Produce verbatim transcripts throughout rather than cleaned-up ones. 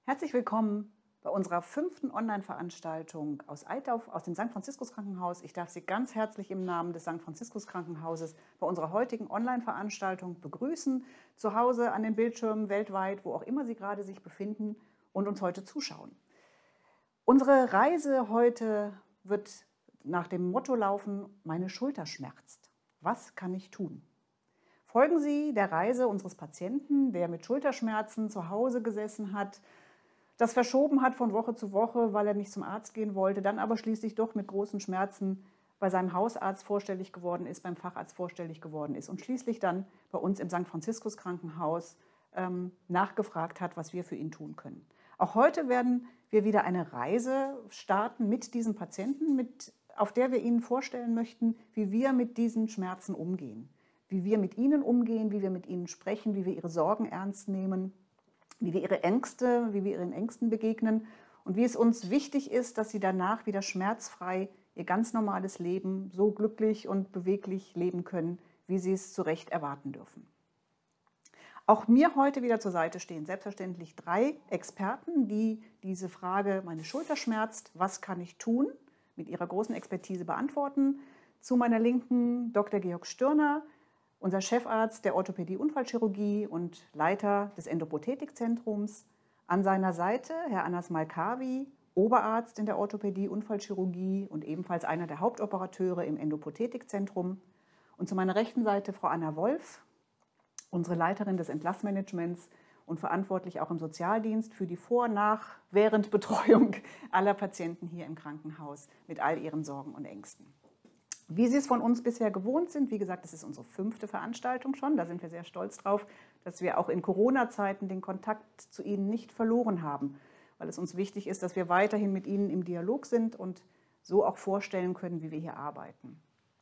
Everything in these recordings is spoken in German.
Herzlich willkommen bei unserer fünften Online-Veranstaltung aus Eitorf, aus dem Sankt Franziskus Krankenhaus. Ich darf Sie ganz herzlich im Namen des Sankt Franziskus Krankenhauses bei unserer heutigen Online-Veranstaltung begrüßen, zu Hause an den Bildschirmen weltweit, wo auch immer Sie gerade sich befinden und uns heute zuschauen. Unsere Reise heute wird nach dem Motto laufen: Meine Schulter schmerzt. Was kann ich tun? Folgen Sie der Reise unseres Patienten, der mit Schulterschmerzen zu Hause gesessen hat, das verschoben hat von Woche zu Woche, weil er nicht zum Arzt gehen wollte, dann aber schließlich doch mit großen Schmerzen bei seinem Hausarzt vorstellig geworden ist, beim Facharzt vorstellig geworden ist und schließlich dann bei uns im Sankt Franziskus Krankenhaus ähm, nachgefragt hat, was wir für ihn tun können. Auch heute werden wir wieder eine Reise starten mit diesem Patienten, mit, auf der wir Ihnen vorstellen möchten, wie wir mit diesen Schmerzen umgehen, wie wir mit ihnen umgehen, wie wir mit ihnen sprechen, wie wir ihre Sorgen ernst nehmen, wie wir ihre Ängste, wie wir ihren Ängsten begegnen und wie es uns wichtig ist, dass sie danach wieder schmerzfrei ihr ganz normales Leben so glücklich und beweglich leben können, wie sie es zu Recht erwarten dürfen. Auch mir heute wieder zur Seite stehen selbstverständlich drei Experten, die diese Frage, meine Schulter schmerzt, was kann ich tun, mit ihrer großen Expertise beantworten. Zu meiner Linken Doktor Georg Stürner, unser Chefarzt der Orthopädie-Unfallchirurgie und Leiter des Endoprothetikzentrums. An seiner Seite Herr Anas Malkavi, Oberarzt in der Orthopädie-Unfallchirurgie und ebenfalls einer der Hauptoperateure im Endoprothetikzentrum. Und zu meiner rechten Seite Frau Anna Wolf, unsere Leiterin des Entlassmanagements und verantwortlich auch im Sozialdienst für die Vor-, Nach-, Währendbetreuung aller Patienten hier im Krankenhaus mit all ihren Sorgen und Ängsten. Wie Sie es von uns bisher gewohnt sind, wie gesagt, das ist unsere fünfte Veranstaltung schon, da sind wir sehr stolz drauf, dass wir auch in Corona-Zeiten den Kontakt zu Ihnen nicht verloren haben, weil es uns wichtig ist, dass wir weiterhin mit Ihnen im Dialog sind und so auch vorstellen können, wie wir hier arbeiten.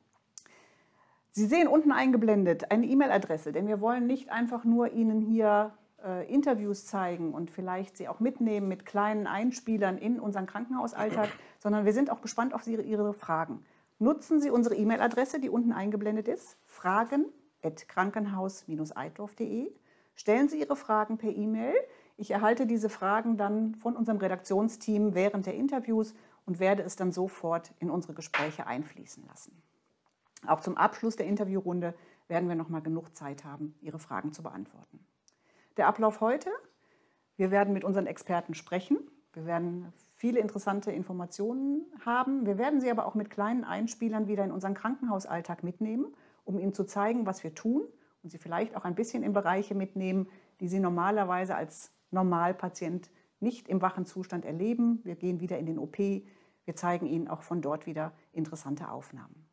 Sie sehen unten eingeblendet eine E-Mail-Adresse, denn wir wollen nicht einfach nur Ihnen hier äh, Interviews zeigen und vielleicht Sie auch mitnehmen mit kleinen Einspielern in unseren Krankenhausalltag, sondern wir sind auch gespannt auf Ihre, Ihre Fragen. Nutzen Sie unsere E-Mail-Adresse, die unten eingeblendet ist, fragen at krankenhaus Bindestrich eitorf punkt de. Stellen Sie Ihre Fragen per E-Mail. Ich erhalte diese Fragen dann von unserem Redaktionsteam während der Interviews und werde es dann sofort in unsere Gespräche einfließen lassen. Auch zum Abschluss der Interviewrunde werden wir noch mal genug Zeit haben, Ihre Fragen zu beantworten. Der Ablauf heute: Wir werden mit unseren Experten sprechen. Wir werden viele interessante Informationen haben. Wir werden sie aber auch mit kleinen Einspielern wieder in unseren Krankenhausalltag mitnehmen, um Ihnen zu zeigen, was wir tun und Sie vielleicht auch ein bisschen in Bereiche mitnehmen, die Sie normalerweise als Normalpatient nicht im wachen Zustand erleben. Wir gehen wieder in den O P. Wir zeigen Ihnen auch von dort wieder interessante Aufnahmen.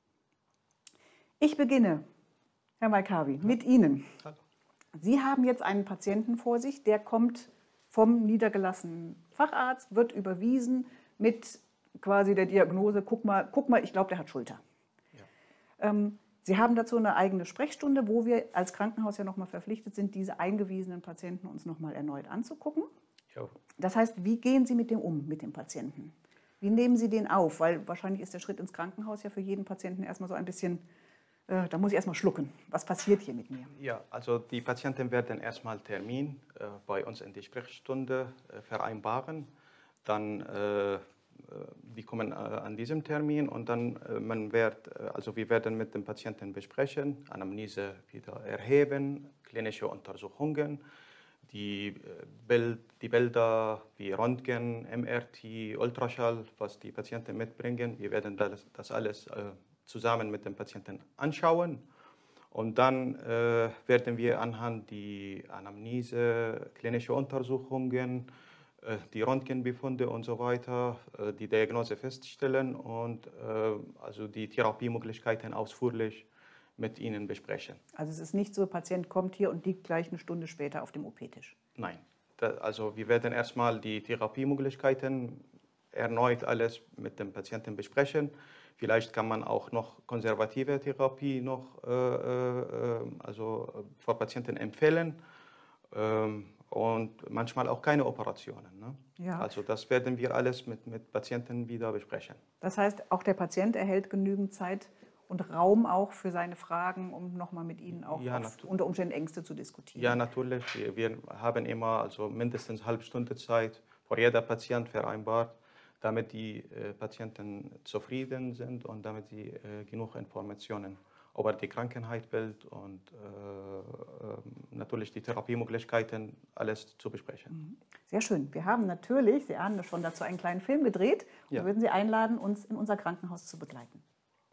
Ich beginne, Herr Malkavi, mit Ihnen. Hallo. Sie haben jetzt einen Patienten vor sich, der kommt vom niedergelassenen Facharzt, wird überwiesen mit quasi der Diagnose, guck mal, guck mal ich glaube, der hat Schulter. Ja. Ähm, Sie haben dazu eine eigene Sprechstunde, wo wir als Krankenhaus ja nochmal verpflichtet sind, diese eingewiesenen Patienten uns nochmal erneut anzugucken. Ja. Das heißt, wie gehen Sie mit dem um, mit dem Patienten? Wie nehmen Sie den auf? Weil wahrscheinlich ist der Schritt ins Krankenhaus ja für jeden Patienten erstmal so ein bisschen, äh, da muss ich erstmal schlucken. Was passiert hier mit mir? Ja, also die Patienten werden erstmal Termin äh, bei uns in die Sprechstunde äh, vereinbaren. Dann äh, wir kommen äh, an diesem Termin und dann äh, man wird, äh, also wir werden mit dem Patienten besprechen, Anamnese wieder erheben, klinische Untersuchungen, die, äh, Bild, die Bilder wie Röntgen, M R T, Ultraschall, was die Patienten mitbringen. Wir werden das, das alles äh, zusammen mit dem Patienten anschauen. Und dann äh, werden wir anhand die Anamnese, klinische Untersuchungen, äh, die Röntgenbefunde und so weiter, äh, die Diagnose feststellen und äh, also die Therapiemöglichkeiten ausführlich mit Ihnen besprechen. Also es ist nicht so, der Patient kommt hier und liegt gleich eine Stunde später auf dem O P-Tisch? Nein, da, also wir werden erstmal die Therapiemöglichkeiten erneut alles mit dem Patienten besprechen. Vielleicht kann man auch noch konservative Therapie noch äh, äh, also für Patienten empfehlen ähm, und manchmal auch keine Operationen. Ne? Ja. Also das werden wir alles mit, mit Patienten wieder besprechen. Das heißt, auch der Patient erhält genügend Zeit, und Raum auch für seine Fragen, um nochmal mit Ihnen auch Ja, auf, unter Umständen Ängste zu diskutieren. Ja, natürlich. Wir, wir haben immer also mindestens eine halbe Stunde Zeit vor jeder Patient vereinbart, damit die äh, Patienten zufrieden sind und damit sie äh, genug Informationen über die Krankheitsbild und äh, äh, natürlich die Therapiemöglichkeiten alles zu besprechen. Sehr schön. Wir haben natürlich, Sie ahnen das schon, dazu einen kleinen Film gedreht und Ja. würden Sie einladen, uns in unser Krankenhaus zu begleiten.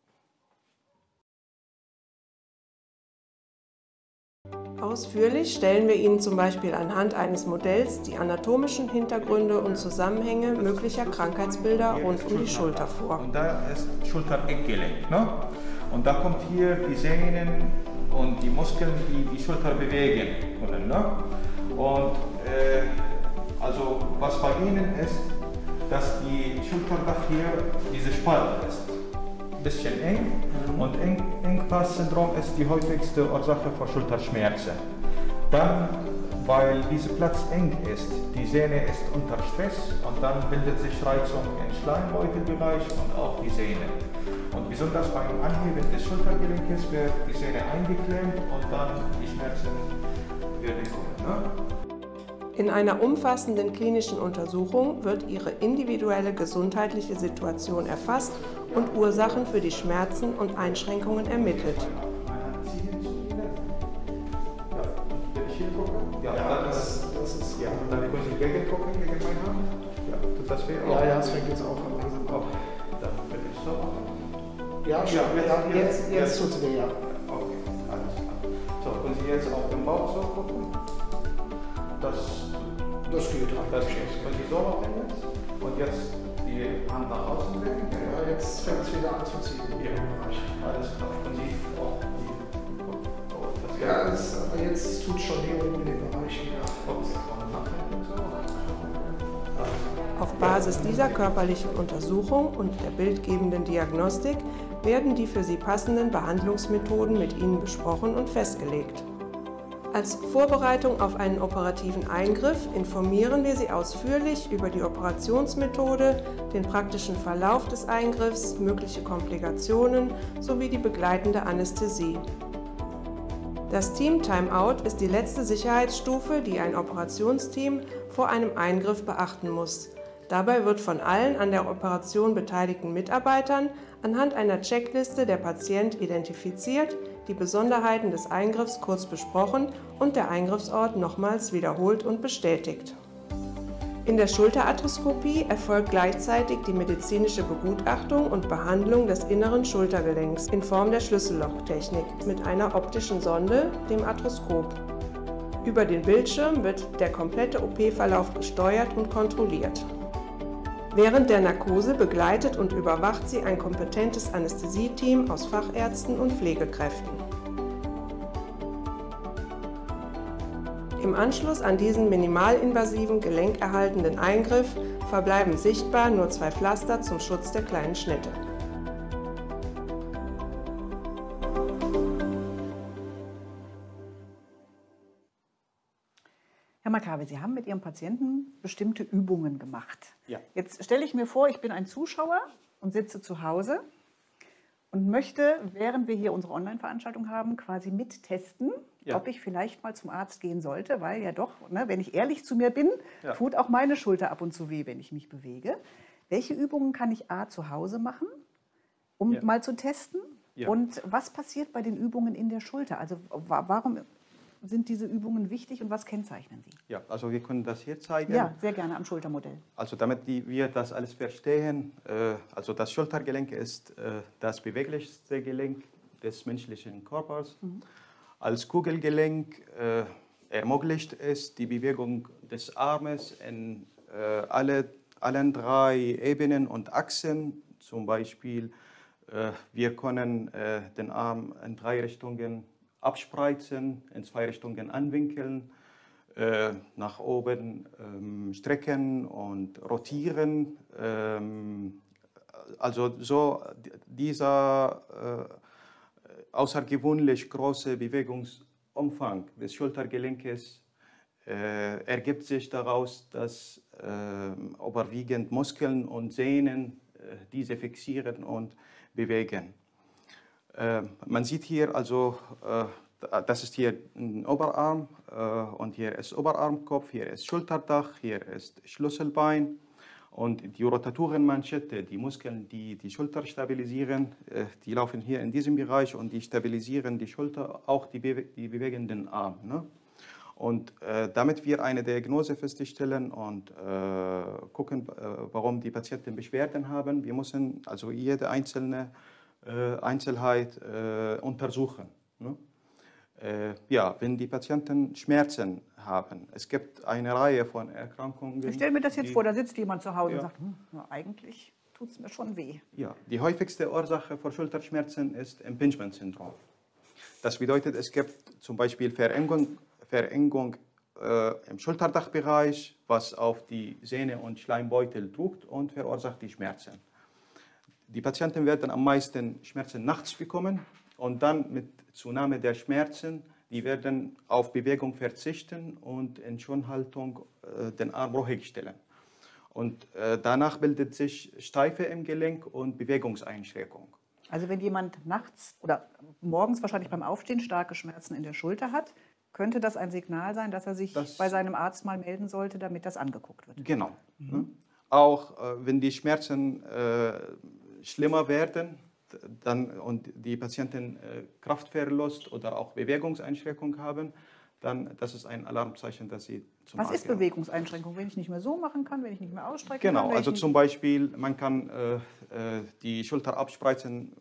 Ausführlich stellen wir Ihnen zum Beispiel anhand eines Modells die anatomischen Hintergründe und Zusammenhänge möglicher Krankheitsbilder rund um die Schulter vor. Und da ist Schulter-Eckgelenk. Ne? Und da kommt hier die Sehnen und die Muskeln, die die Schulter bewegen können. Ne? Und äh, also was bei Ihnen ist, dass die Schulterdach hier diese Spalte ist. Ein bisschen eng. Und Eng Engpass-Syndrom ist die häufigste Ursache für Schulterschmerzen. Dann, weil dieser Platz eng ist, die Sehne ist unter Stress und dann bildet sich Reizung im Schleimbeutelbereich und auch die Sehne. Und besonders beim Anheben des Schultergelenkes wird die Sehne eingeklemmt und dann die Schmerzen werden kommen. Ne? In einer umfassenden klinischen Untersuchung wird Ihre individuelle gesundheitliche Situation erfasst und Ursachen für die Schmerzen und Einschränkungen ermittelt. Ja, ja, das, das ist ja. Dann können Sie gegendrucken gegen meine Hand. Ja, tut das weh? Ja, ja, es fängt jetzt auch an langsam. Oh, dann will ich so machen. Ja, schon, ja, jetzt, jetzt, jetzt tut es weh, ja. Okay, alles klar. So, können Sie jetzt auf den Bauch so gucken? Das, Das geht halt. das geht. Können Sie so machen jetzt? Und jetzt die Hand nach außen legen? Ja, jetzt fängt es wieder an zu ziehen. Ja, alles klar. Und Sie auch die. Oh, das Ja, es, aber jetzt tut es schon hier oben in dem Bereich wieder. Auf Basis dieser körperlichen Untersuchung und der bildgebenden Diagnostik werden die für Sie passenden Behandlungsmethoden mit Ihnen besprochen und festgelegt. Als Vorbereitung auf einen operativen Eingriff informieren wir Sie ausführlich über die Operationsmethode, den praktischen Verlauf des Eingriffs, mögliche Komplikationen sowie die begleitende Anästhesie. Das Team Timeout ist die letzte Sicherheitsstufe, die ein Operationsteam vor einem Eingriff beachten muss. Dabei wird von allen an der Operation beteiligten Mitarbeitern anhand einer Checkliste der Patient identifiziert, die Besonderheiten des Eingriffs kurz besprochen und der Eingriffsort nochmals wiederholt und bestätigt. In der Schulterarthroskopie erfolgt gleichzeitig die medizinische Begutachtung und Behandlung des inneren Schultergelenks in Form der Schlüssellochtechnik mit einer optischen Sonde, dem Arthroskop. Über den Bildschirm wird der komplette O P-Verlauf gesteuert und kontrolliert. Während der Narkose begleitet und überwacht sie ein kompetentes Anästhesieteam aus Fachärzten und Pflegekräften. Im Anschluss an diesen minimalinvasiven, gelenkerhaltenden Eingriff verbleiben sichtbar nur zwei Pflaster zum Schutz der kleinen Schnitte. Herr Makabe, Sie haben mit Ihrem Patienten bestimmte Übungen gemacht. Ja. Jetzt stelle ich mir vor, ich bin ein Zuschauer und sitze zu Hause und möchte, während wir hier unsere Online-Veranstaltung haben, quasi mittesten, Ja. ob ich vielleicht mal zum Arzt gehen sollte, weil ja doch, ne, wenn ich ehrlich zu mir bin, Ja. tut auch meine Schulter ab und zu weh, wenn ich mich bewege. Welche Übungen kann ich A zu Hause machen, um Ja. mal zu testen? Ja. Und was passiert bei den Übungen in der Schulter? Also wa- warum sind diese Übungen wichtig und was kennzeichnen sie? Ja, also wir können das hier zeigen. Ja, sehr gerne am Schultermodell. Also damit die, wir das alles verstehen, äh, also das Schultergelenk ist äh, das beweglichste Gelenk des menschlichen Körpers. Mhm. Als Kugelgelenk äh, ermöglicht es die Bewegung des Armes in äh, alle, allen drei Ebenen und Achsen. Zum Beispiel, äh, wir können äh, den Arm in drei Richtungen abspreizen, in zwei Richtungen anwinkeln, äh, nach oben ähm, strecken und rotieren. Ähm, also so dieser äh, außergewöhnlich große Bewegungsumfang des Schultergelenkes äh, ergibt sich daraus, dass äh, überwiegend Muskeln und Sehnen äh, diese fixieren und bewegen. Äh, man sieht hier also, äh, das ist hier ein Oberarm äh, und hier ist Oberarmkopf, hier ist Schulterdach, hier ist Schlüsselbein und die Rotatorenmanschette, die Muskeln, die die Schulter stabilisieren, äh, die laufen hier in diesem Bereich und die stabilisieren die Schulter, auch die, bewe die bewegenden Arme. Ne? Und äh, damit wir eine Diagnose feststellen und äh, gucken, äh, warum die Patienten Beschwerden haben, wir müssen also jede einzelne äh, Einzelheit äh, untersuchen. Ne? Äh, ja, wenn die Patienten Schmerzen haben, es gibt eine Reihe von Erkrankungen. Ich stelle mir das jetzt die, vor, da sitzt jemand zu Hause ja. und sagt, hm, na, eigentlich tut es mir schon weh. Ja, die häufigste Ursache für Schulterschmerzen ist Impingement-Syndrom. Das bedeutet, es gibt zum Beispiel Verengung, Verengung äh, im Schulterdachbereich, was auf die Sehne und Schleimbeutel drückt und verursacht die Schmerzen. Die Patienten werden am meisten Schmerzen nachts bekommen und dann mit Zunahme der Schmerzen, die werden auf Bewegung verzichten und in Schonhaltung äh, den Arm ruhig stellen. Und äh, danach bildet sich Steife im Gelenk und Bewegungseinschränkung. Also wenn jemand nachts oder morgens wahrscheinlich beim Aufstehen starke Schmerzen in der Schulter hat, könnte das ein Signal sein, dass er sich Das bei seinem Arzt mal melden sollte, damit das angeguckt wird? Genau. Mhm. Ne? Auch äh, wenn die Schmerzen äh, schlimmer werden dann, und die Patienten äh, Kraftverlust oder auch Bewegungseinschränkung haben, dann das ist ein Alarmzeichen, dass sie zum Was Arzt ist gehen. Bewegungseinschränkung? Wenn ich nicht mehr so machen kann, wenn ich nicht mehr ausstrecken Genau, kann? Wenn also ich zum Beispiel, man kann äh, äh, die Schulter abspreizen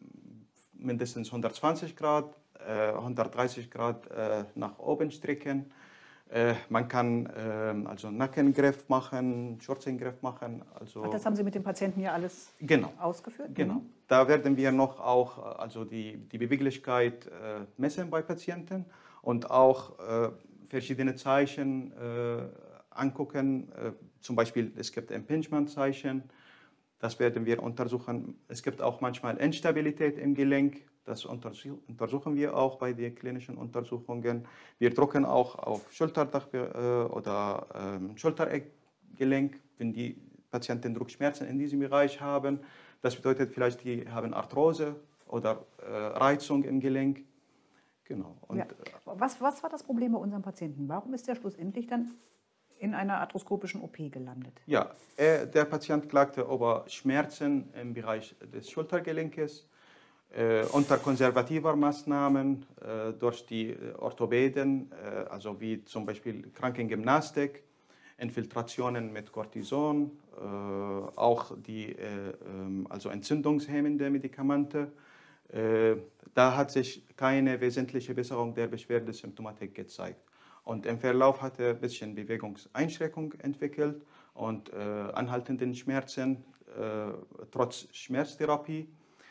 mindestens hundertzwanzig Grad, äh, hundertdreißig Grad äh, nach oben strecken. Äh, man kann äh, also Nackengriff machen, Schultergriff machen. Also Ach, das haben Sie mit dem Patienten ja alles genau, ausgeführt? genau. Mhm. Da werden wir noch auch also die, die Beweglichkeit äh, messen bei Patienten und auch äh, verschiedene Zeichen äh, angucken. Äh, zum Beispiel, es gibt Impingement-Zeichen, das werden wir untersuchen. Es gibt auch manchmal Instabilität im Gelenk, das untersuchen wir auch bei den klinischen Untersuchungen. Wir drücken auch auf Schulterdach äh, oder ähm, Schultereckgelenk, wenn die Patienten Druckschmerzen in diesem Bereich haben. Das bedeutet vielleicht, die haben Arthrose oder äh, Reizung im Gelenk. Genau. Und, Ja. Was, was war das Problem bei unserem Patienten? Warum ist er schlussendlich dann in einer arthroskopischen O P gelandet? Ja, er, der Patient klagte über Schmerzen im Bereich des Schultergelenkes äh, unter konservativer Maßnahmen äh, durch die Orthopäden, äh, also wie zum Beispiel Krankengymnastik, Infiltrationen mit Cortison, äh, auch die äh, also entzündungshemmende Medikamente. Äh, da hat sich keine wesentliche Besserung der Beschwerdesymptomatik gezeigt. Und im Verlauf hat er ein bisschen Bewegungseinschränkung entwickelt und äh, anhaltenden Schmerzen äh, trotz Schmerztherapie.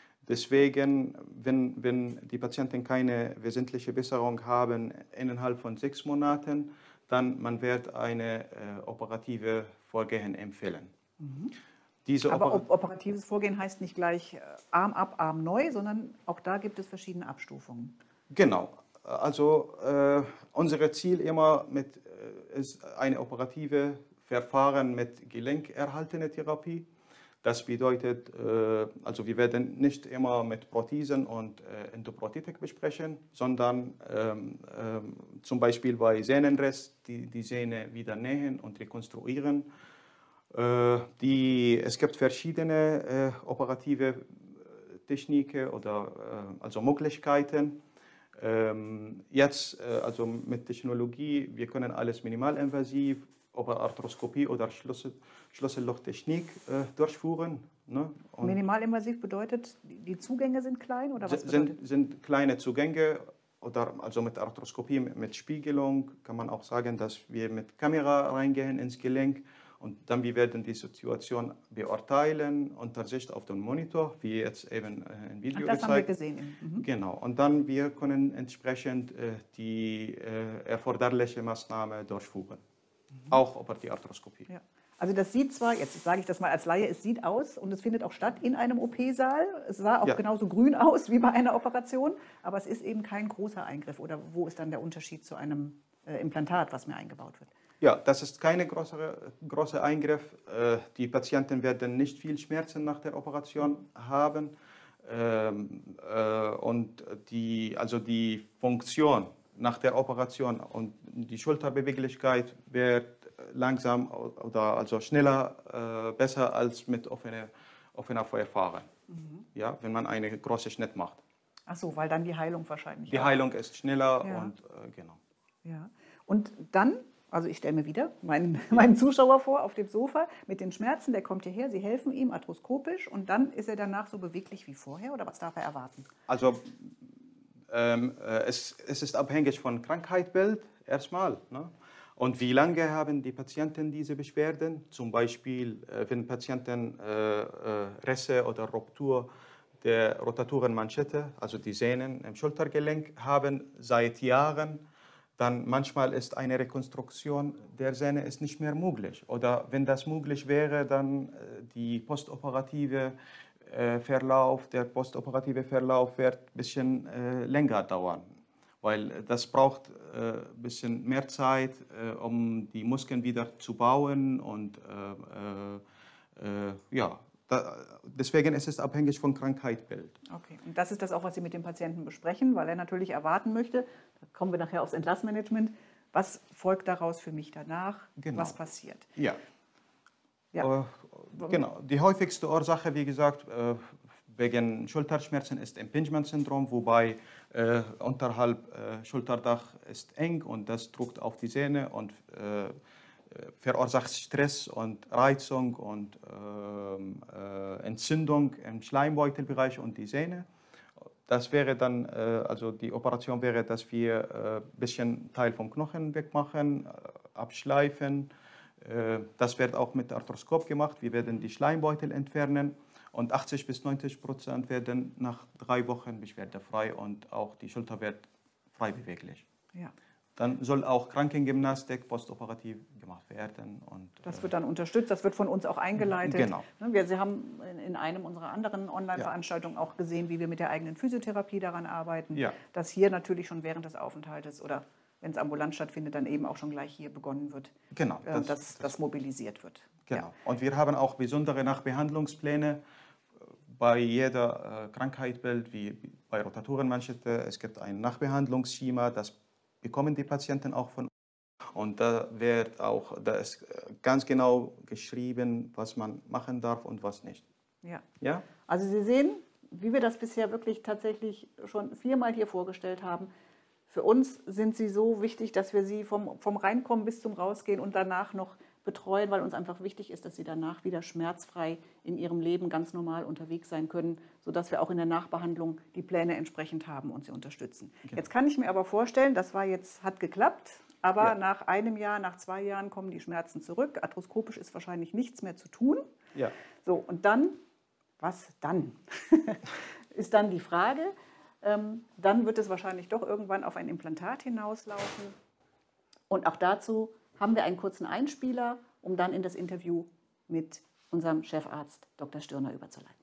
Deswegen, wenn, wenn die Patienten keine wesentliche Besserung haben innerhalb von sechs Monaten, dann man wird eine äh, operative Vorgehen empfehlen. Mhm. Diese Aber Oper operatives Vorgehen heißt nicht gleich äh, Arm ab, Arm neu, sondern auch da gibt es verschiedene Abstufungen. Genau. Also äh, unser Ziel immer mit, äh, ist eine operative Verfahren mit gelenkerhaltender Therapie. Das bedeutet, äh, also wir werden nicht immer mit Prothesen und äh, Endoprothetik besprechen, sondern ähm, ähm, zum Beispiel bei Sehnenriss die, die Sehne wieder nähen und rekonstruieren. Äh, die, es gibt verschiedene äh, operative Techniken oder äh, also Möglichkeiten. Ähm, jetzt, äh, also mit Technologie, wir können alles minimalinvasiv, über Arthroskopie oder Schlüssel, Schlüssellochtechnik äh, durchführen. Ne? Minimalinvasiv bedeutet, die Zugänge sind klein oder was bedeutet? Sind, sind kleine Zugänge oder also mit Arthroskopie, mit, mit Spiegelung kann man auch sagen, dass wir mit Kamera reingehen ins Gelenk und dann wir werden die Situation beurteilen unter Sicht auf den Monitor, wie jetzt eben äh, im Video Ach, das gezeigt. haben wir gesehen. Mhm. Genau, und dann wir können entsprechend äh, die äh, erforderliche Maßnahme durchführen. Mhm. Auch über die Arthroskopie. Ja. Also das sieht zwar, jetzt sage ich das mal als Laie, es sieht aus und es findet auch statt in einem O P-Saal. Es sah auch ja. genauso grün aus wie bei einer Operation, aber es ist eben kein großer Eingriff. Oder wo ist dann der Unterschied zu einem äh, Implantat, was mir eingebaut wird? Ja, das ist kein großer große Eingriff. Äh, die Patienten werden nicht viel Schmerzen nach der Operation haben. Ähm, äh, und die, also die Funktion nach der Operation und die Schulterbeweglichkeit wird langsam oder also schneller äh, besser als mit offener, offener Verfahren, mhm. ja, wenn man einen großen Schnitt macht. Ach so, weil dann die Heilung wahrscheinlich Die auch. Heilung ist schneller Ja. und äh, genau. Ja. Und dann, also ich stelle mir wieder meinen, meinen Zuschauer vor auf dem Sofa mit den Schmerzen, der kommt hierher, Sie helfen ihm arthroskopisch und dann ist er danach so beweglich wie vorher oder was darf er erwarten? Also ähm, äh, es, es ist abhängig von Krankheitsbild erstmal. Ne? Und wie lange haben die Patienten diese Beschwerden? Zum Beispiel, äh, wenn Patienten äh, äh, Risse oder Ruptur der Rotatorenmanschette, also die Sehnen im Schultergelenk haben seit Jahren, dann manchmal ist eine Rekonstruktion der Sehne ist nicht mehr möglich. Oder wenn das möglich wäre, dann äh, die postoperative äh, Verlauf, der postoperative Verlauf wird ein bisschen äh, länger dauern. Weil das braucht ein äh, bisschen mehr Zeit, äh, um die Muskeln wieder zu bauen. Und äh, äh, ja, da, deswegen ist es abhängig vom Krankheitsbild. Okay, und das ist das auch, was Sie mit dem Patienten besprechen, weil er natürlich erwarten möchte, da kommen wir nachher aufs Entlassmanagement, was folgt daraus für mich danach, Genau. was passiert. Ja. Ja. Äh, genau. Die häufigste Ursache, wie gesagt, äh, wegen Schulterschmerzen ist Impingement-Syndrom, wobei äh, unterhalb äh, Schulterdach ist eng und das drückt auf die Sehne und äh, verursacht Stress und Reizung und äh, äh, Entzündung im Schleimbeutelbereich und die Sehne. Das wäre dann, äh, also die Operation wäre, dass wir ein äh, bisschen Teil vom Knochen wegmachen, äh, abschleifen. Äh, das wird auch mit Arthroskop gemacht. Wir werden die Schleimbeutel entfernen. Und achtzig bis neunzig Prozent werden nach drei Wochen beschwerdefrei und auch die Schulter wird frei beweglich. Ja. Dann soll auch Krankengymnastik postoperativ gemacht werden. Und, Das wird dann unterstützt, das wird von uns auch eingeleitet. Genau. Wir, Sie haben in einem unserer anderen Online-Veranstaltungen auch gesehen, wie wir mit der eigenen Physiotherapie daran arbeiten, Ja. dass hier natürlich schon während des Aufenthaltes oder wenn es ambulant stattfindet, dann eben auch schon gleich hier begonnen wird, Genau, äh, das- dass das mobilisiert wird. Genau. Ja. Und wir haben auch besondere Nachbehandlungspläne bei jeder äh, Krankheitsbild, wie bei Rotatorenmanschette. Es gibt ein Nachbehandlungsschema, das bekommen die Patienten auch von uns. Und da wird auch, da ist ganz genau geschrieben, was man machen darf und was nicht. Ja. Ja? Also Sie sehen, wie wir das bisher wirklich tatsächlich schon viermal hier vorgestellt haben. Für uns sind Sie so wichtig, dass wir Sie vom, vom Reinkommen bis zum Rausgehen und danach noch betreuen, weil uns einfach wichtig ist, dass Sie danach wieder schmerzfrei in Ihrem Leben ganz normal unterwegs sein können, sodass wir auch in der Nachbehandlung die Pläne entsprechend haben und Sie unterstützen. Genau. Jetzt kann ich mir aber vorstellen, das war jetzt, hat geklappt, aber Ja. nach einem Jahr, nach zwei Jahren kommen die Schmerzen zurück. Arthroskopisch ist wahrscheinlich nichts mehr zu tun. Ja. So, und dann, was dann? Ist dann die Frage. Ähm, dann wird es wahrscheinlich doch irgendwann auf ein Implantat hinauslaufen. Und auch dazu haben wir einen kurzen Einspieler, um dann in das Interview mit unserem Chefarzt Doktor Stirner überzuleiten.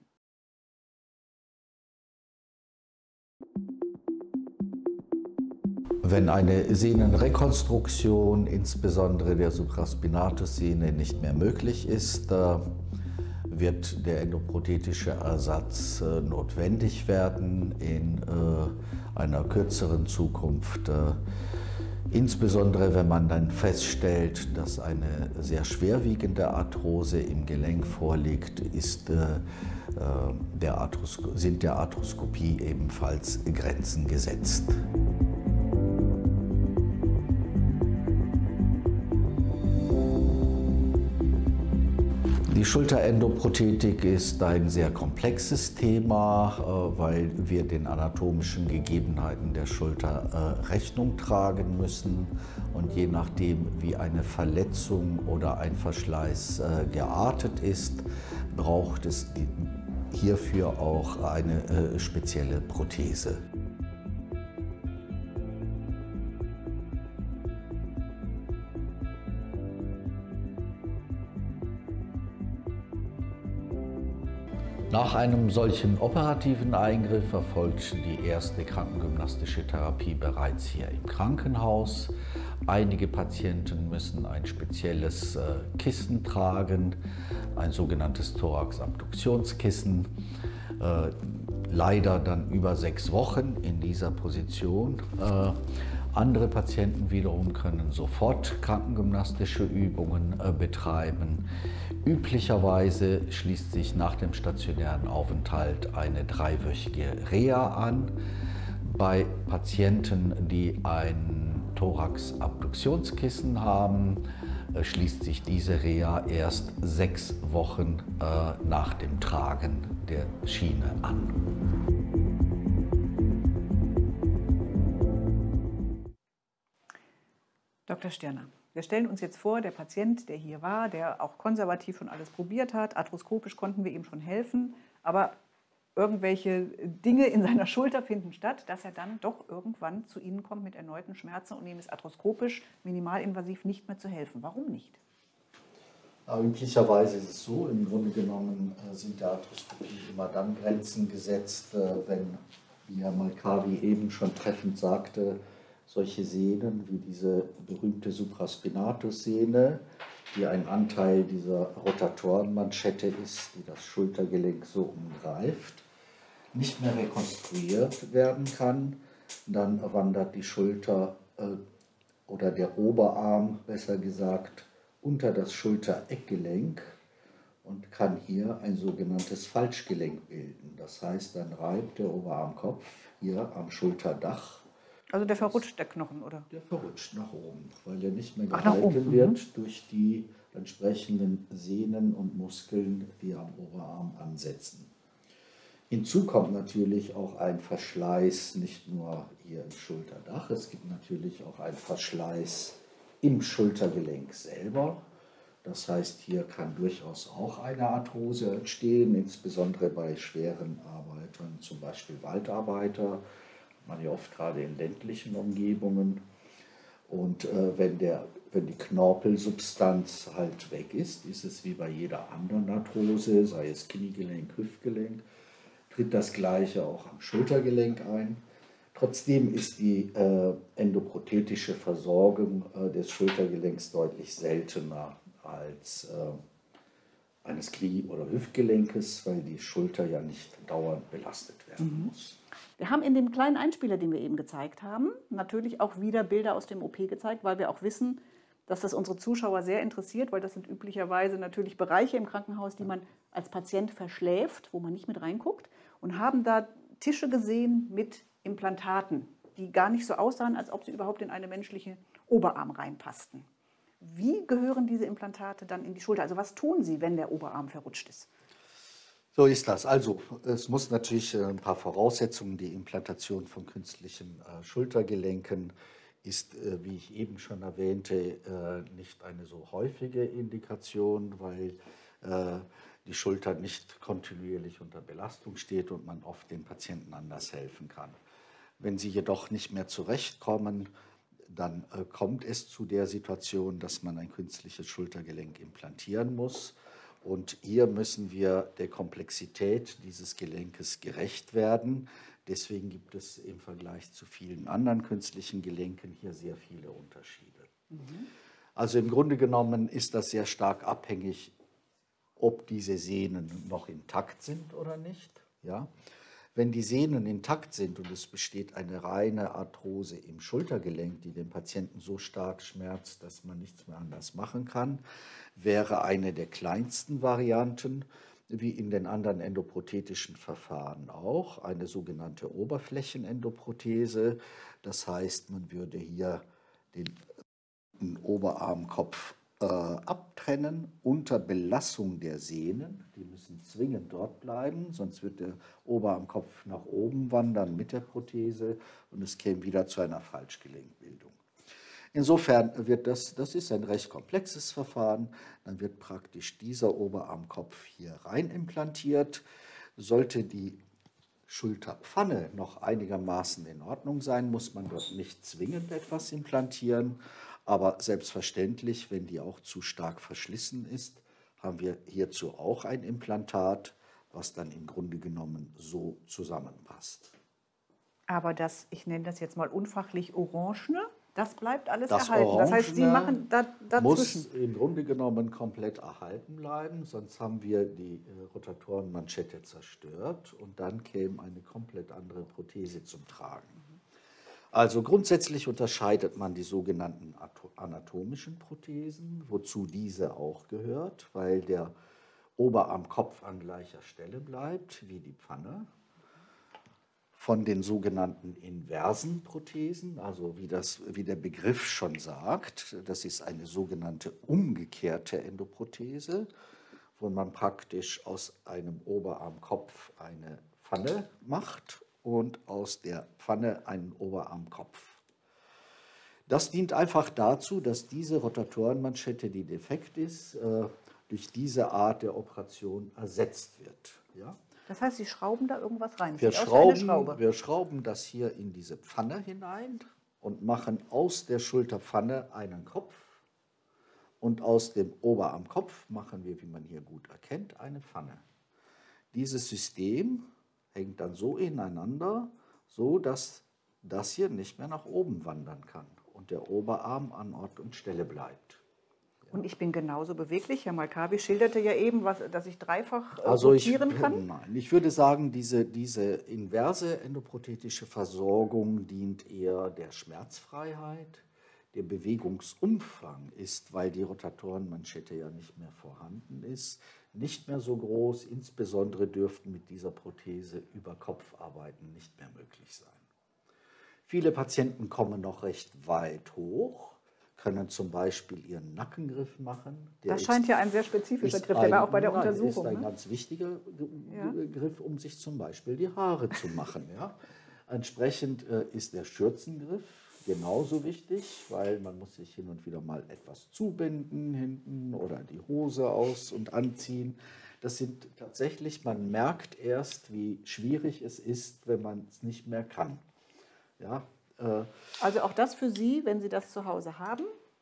Wenn eine Sehnenrekonstruktion, insbesondere der Supraspinatus-Sehne, nicht mehr möglich ist, wird der endoprothetische Ersatz notwendig werden in einer kürzeren Zukunft. Insbesondere wenn man dann feststellt, dass eine sehr schwerwiegende Arthrose im Gelenk vorliegt, ist, äh, der Arthrosko- sind der Arthroskopie ebenfalls Grenzen gesetzt. Die Schulterendoprothetik ist ein sehr komplexes Thema, weil wir den anatomischen Gegebenheiten der Schulter Rechnung tragen müssen. Und je nachdem, wie eine Verletzung oder ein Verschleiß geartet ist, braucht es hierfür auch eine spezielle Prothese. Nach einem solchen operativen Eingriff erfolgt die erste krankengymnastische Therapie bereits hier im Krankenhaus. Einige Patienten müssen ein spezielles äh, Kissen tragen, ein sogenanntes Thorax-Abduktionskissen. Äh, leider dann über sechs Wochen in dieser Position. Äh, andere Patienten wiederum können sofort krankengymnastische Übungen äh, betreiben. Üblicherweise schließt sich nach dem stationären Aufenthalt eine dreiwöchige Reha an. Bei Patienten, die ein Thorax-Abduktionskissen haben, äh, schließt sich diese Reha erst sechs Wochen äh, nach dem Tragen der Schiene an. Doktor Stirner, wir stellen uns jetzt vor, der Patient, der hier war, der auch konservativ schon alles probiert hat, arthroskopisch konnten wir ihm schon helfen, aber irgendwelche Dinge in seiner Schulter finden statt, dass er dann doch irgendwann zu Ihnen kommt mit erneuten Schmerzen und ihm ist arthroskopisch, minimalinvasiv nicht mehr zu helfen. Warum nicht? Aber üblicherweise ist es so, im Grunde genommen sind der Arthroskopie immer dann Grenzen gesetzt, wenn, wie Herr Malkavi eben schon treffend sagte, solche Sehnen wie diese berühmte Supraspinatus-Sehne, die ein Anteil dieser Rotatorenmanschette ist, die das Schultergelenk so umgreift, nicht mehr rekonstruiert werden kann. Dann wandert die Schulter äh, oder der Oberarm, besser gesagt, unter das Schultereckgelenk und kann hier ein sogenanntes Falschgelenk bilden. Das heißt, dann reibt der Oberarmkopf hier am Schulterdach. Also der verrutscht, der Knochen, oder? Der verrutscht nach oben, weil er nicht mehr Ach, nach gehalten oben. wird Mhm. durch die entsprechenden Sehnen und Muskeln, die am Oberarm ansetzen. Hinzu kommt natürlich auch ein Verschleiß, nicht nur hier im Schulterdach, es gibt natürlich auch einen Verschleiß im Schultergelenk selber. Das heißt, hier kann durchaus auch eine Arthrose entstehen, insbesondere bei schweren Arbeitern, zum Beispiel Waldarbeiter, man ja oft gerade in ländlichen Umgebungen. Und äh, wenn, der, wenn die Knorpelsubstanz halt weg ist, ist es wie bei jeder anderen Arthrose, sei es Kniegelenk, Hüftgelenk, tritt das Gleiche auch am Schultergelenk ein. Trotzdem ist die äh, endoprothetische Versorgung äh, des Schultergelenks deutlich seltener als äh, eines Knie- oder Hüftgelenkes, weil die Schulter ja nicht dauernd belastet werden muss. Wir haben in dem kleinen Einspieler, den wir eben gezeigt haben, natürlich auch wieder Bilder aus dem O P gezeigt, weil wir auch wissen, dass das unsere Zuschauer sehr interessiert, weil das sind üblicherweise natürlich Bereiche im Krankenhaus, die man als Patient verschläft, wo man nicht mit reinguckt, und haben da Tische gesehen mit Implantaten, die gar nicht so aussahen, als ob sie überhaupt in einen menschlichen Oberarm reinpassten. Wie gehören diese Implantate dann in die Schulter? Also was tun sie, wenn der Oberarm verrutscht ist? So ist das. Also es muss natürlich ein paar Voraussetzungen, die Implantation von künstlichen äh, Schultergelenken ist, äh, wie ich eben schon erwähnte, äh, nicht eine so häufige Indikation, weil äh, die Schulter nicht kontinuierlich unter Belastung steht und man oft dem Patienten anders helfen kann. Wenn sie jedoch nicht mehr zurechtkommen, dann äh, kommt es zu der Situation, dass man ein künstliches Schultergelenk implantieren muss. Und hier müssen wir der Komplexität dieses Gelenkes gerecht werden. Deswegen gibt es im Vergleich zu vielen anderen künstlichen Gelenken hier sehr viele Unterschiede. Mhm. Also im Grunde genommen ist das sehr stark abhängig, ob diese Sehnen noch intakt sind oder nicht. Ja? Wenn die Sehnen intakt sind und es besteht eine reine Arthrose im Schultergelenk, die den Patienten so stark schmerzt, dass man nichts mehr anders machen kann, wäre eine der kleinsten Varianten, wie in den anderen endoprothetischen Verfahren auch, eine sogenannte Oberflächenendoprothese. Das heißt, man würde hier den Oberarmkopf äh, abtrennen unter Belassung der Sehnen. Die müssen zwingend dort bleiben, sonst wird der Oberarmkopf nach oben wandern mit der Prothese und es käme wieder zu einer Falschgelenkbildung. Insofern wird das, das ist ein recht komplexes Verfahren, dann wird praktisch dieser Oberarmkopf hier rein implantiert. Sollte die Schulterpfanne noch einigermaßen in Ordnung sein, muss man dort nicht zwingend etwas implantieren, aber selbstverständlich, wenn die auch zu stark verschlissen ist, haben wir hierzu auch ein Implantat, was dann im Grunde genommen so zusammenpasst. Aber das, ich nenne das jetzt mal unfachlich Orangene, Das bleibt alles Das erhalten. Das heißt, Sie Orangene machen da, dazwischen. muss im Grunde genommen komplett erhalten bleiben, sonst haben wir die äh, Rotatorenmanschette zerstört und dann käme eine komplett andere Prothese zum Tragen. Also grundsätzlich unterscheidet man die sogenannten anatomischen Prothesen, wozu diese auch gehört, weil der Oberarmkopf an gleicher Stelle bleibt wie die Pfanne. Von den sogenannten inversen Prothesen, also wie, das, wie der Begriff schon sagt, das ist eine sogenannte umgekehrte Endoprothese, wo man praktisch aus einem Oberarmkopf eine Pfanne macht und aus der Pfanne einen Oberarmkopf. Das dient einfach dazu, dass diese Rotatorenmanschette, die defekt ist, durch diese Art der Operation ersetzt wird. Ja? Das heißt, Sie schrauben da irgendwas rein? Wir Sieht aus wie eine schrauben, Schraube. wir schrauben das hier in diese Pfanne hinein und machen aus der Schulterpfanne einen Kopf. Und aus dem Oberarmkopf machen wir, wie man hier gut erkennt, eine Pfanne. Dieses System hängt dann so ineinander, so dass das hier nicht mehr nach oben wandern kann und der Oberarm an Ort und Stelle bleibt. Und ich bin genauso beweglich. Herr Malkawi schilderte ja eben, was, dass ich dreifach äh, Also ich, rotieren kann. nein, ich würde sagen, diese, diese inverse endoprothetische Versorgung dient eher der Schmerzfreiheit. Der Bewegungsumfang ist, weil die Rotatorenmanschette ja nicht mehr vorhanden ist, nicht mehr so groß. Insbesondere dürften mit dieser Prothese über Kopfarbeiten nicht mehr möglich sein. Viele Patienten kommen noch recht weit hoch, können zum Beispiel ihren Nackengriff machen. Der Das scheint ist, ja ein sehr spezifischer ist Griff, der war auch bei der nein, Untersuchung. ist ein Ne? ganz wichtiger Ja. Griff, um sich zum Beispiel die Haare zu machen. Ja? Entsprechend äh, ist der Schürzengriff genauso wichtig, weil man muss sich hin und wieder mal etwas zubinden hinten oder die Hose aus- und anziehen. Das sind tatsächlich, man merkt erst, wie schwierig es ist, wenn man es nicht mehr kann. Ja, äh, Also auch das für Sie, wenn Sie das zu Hause haben.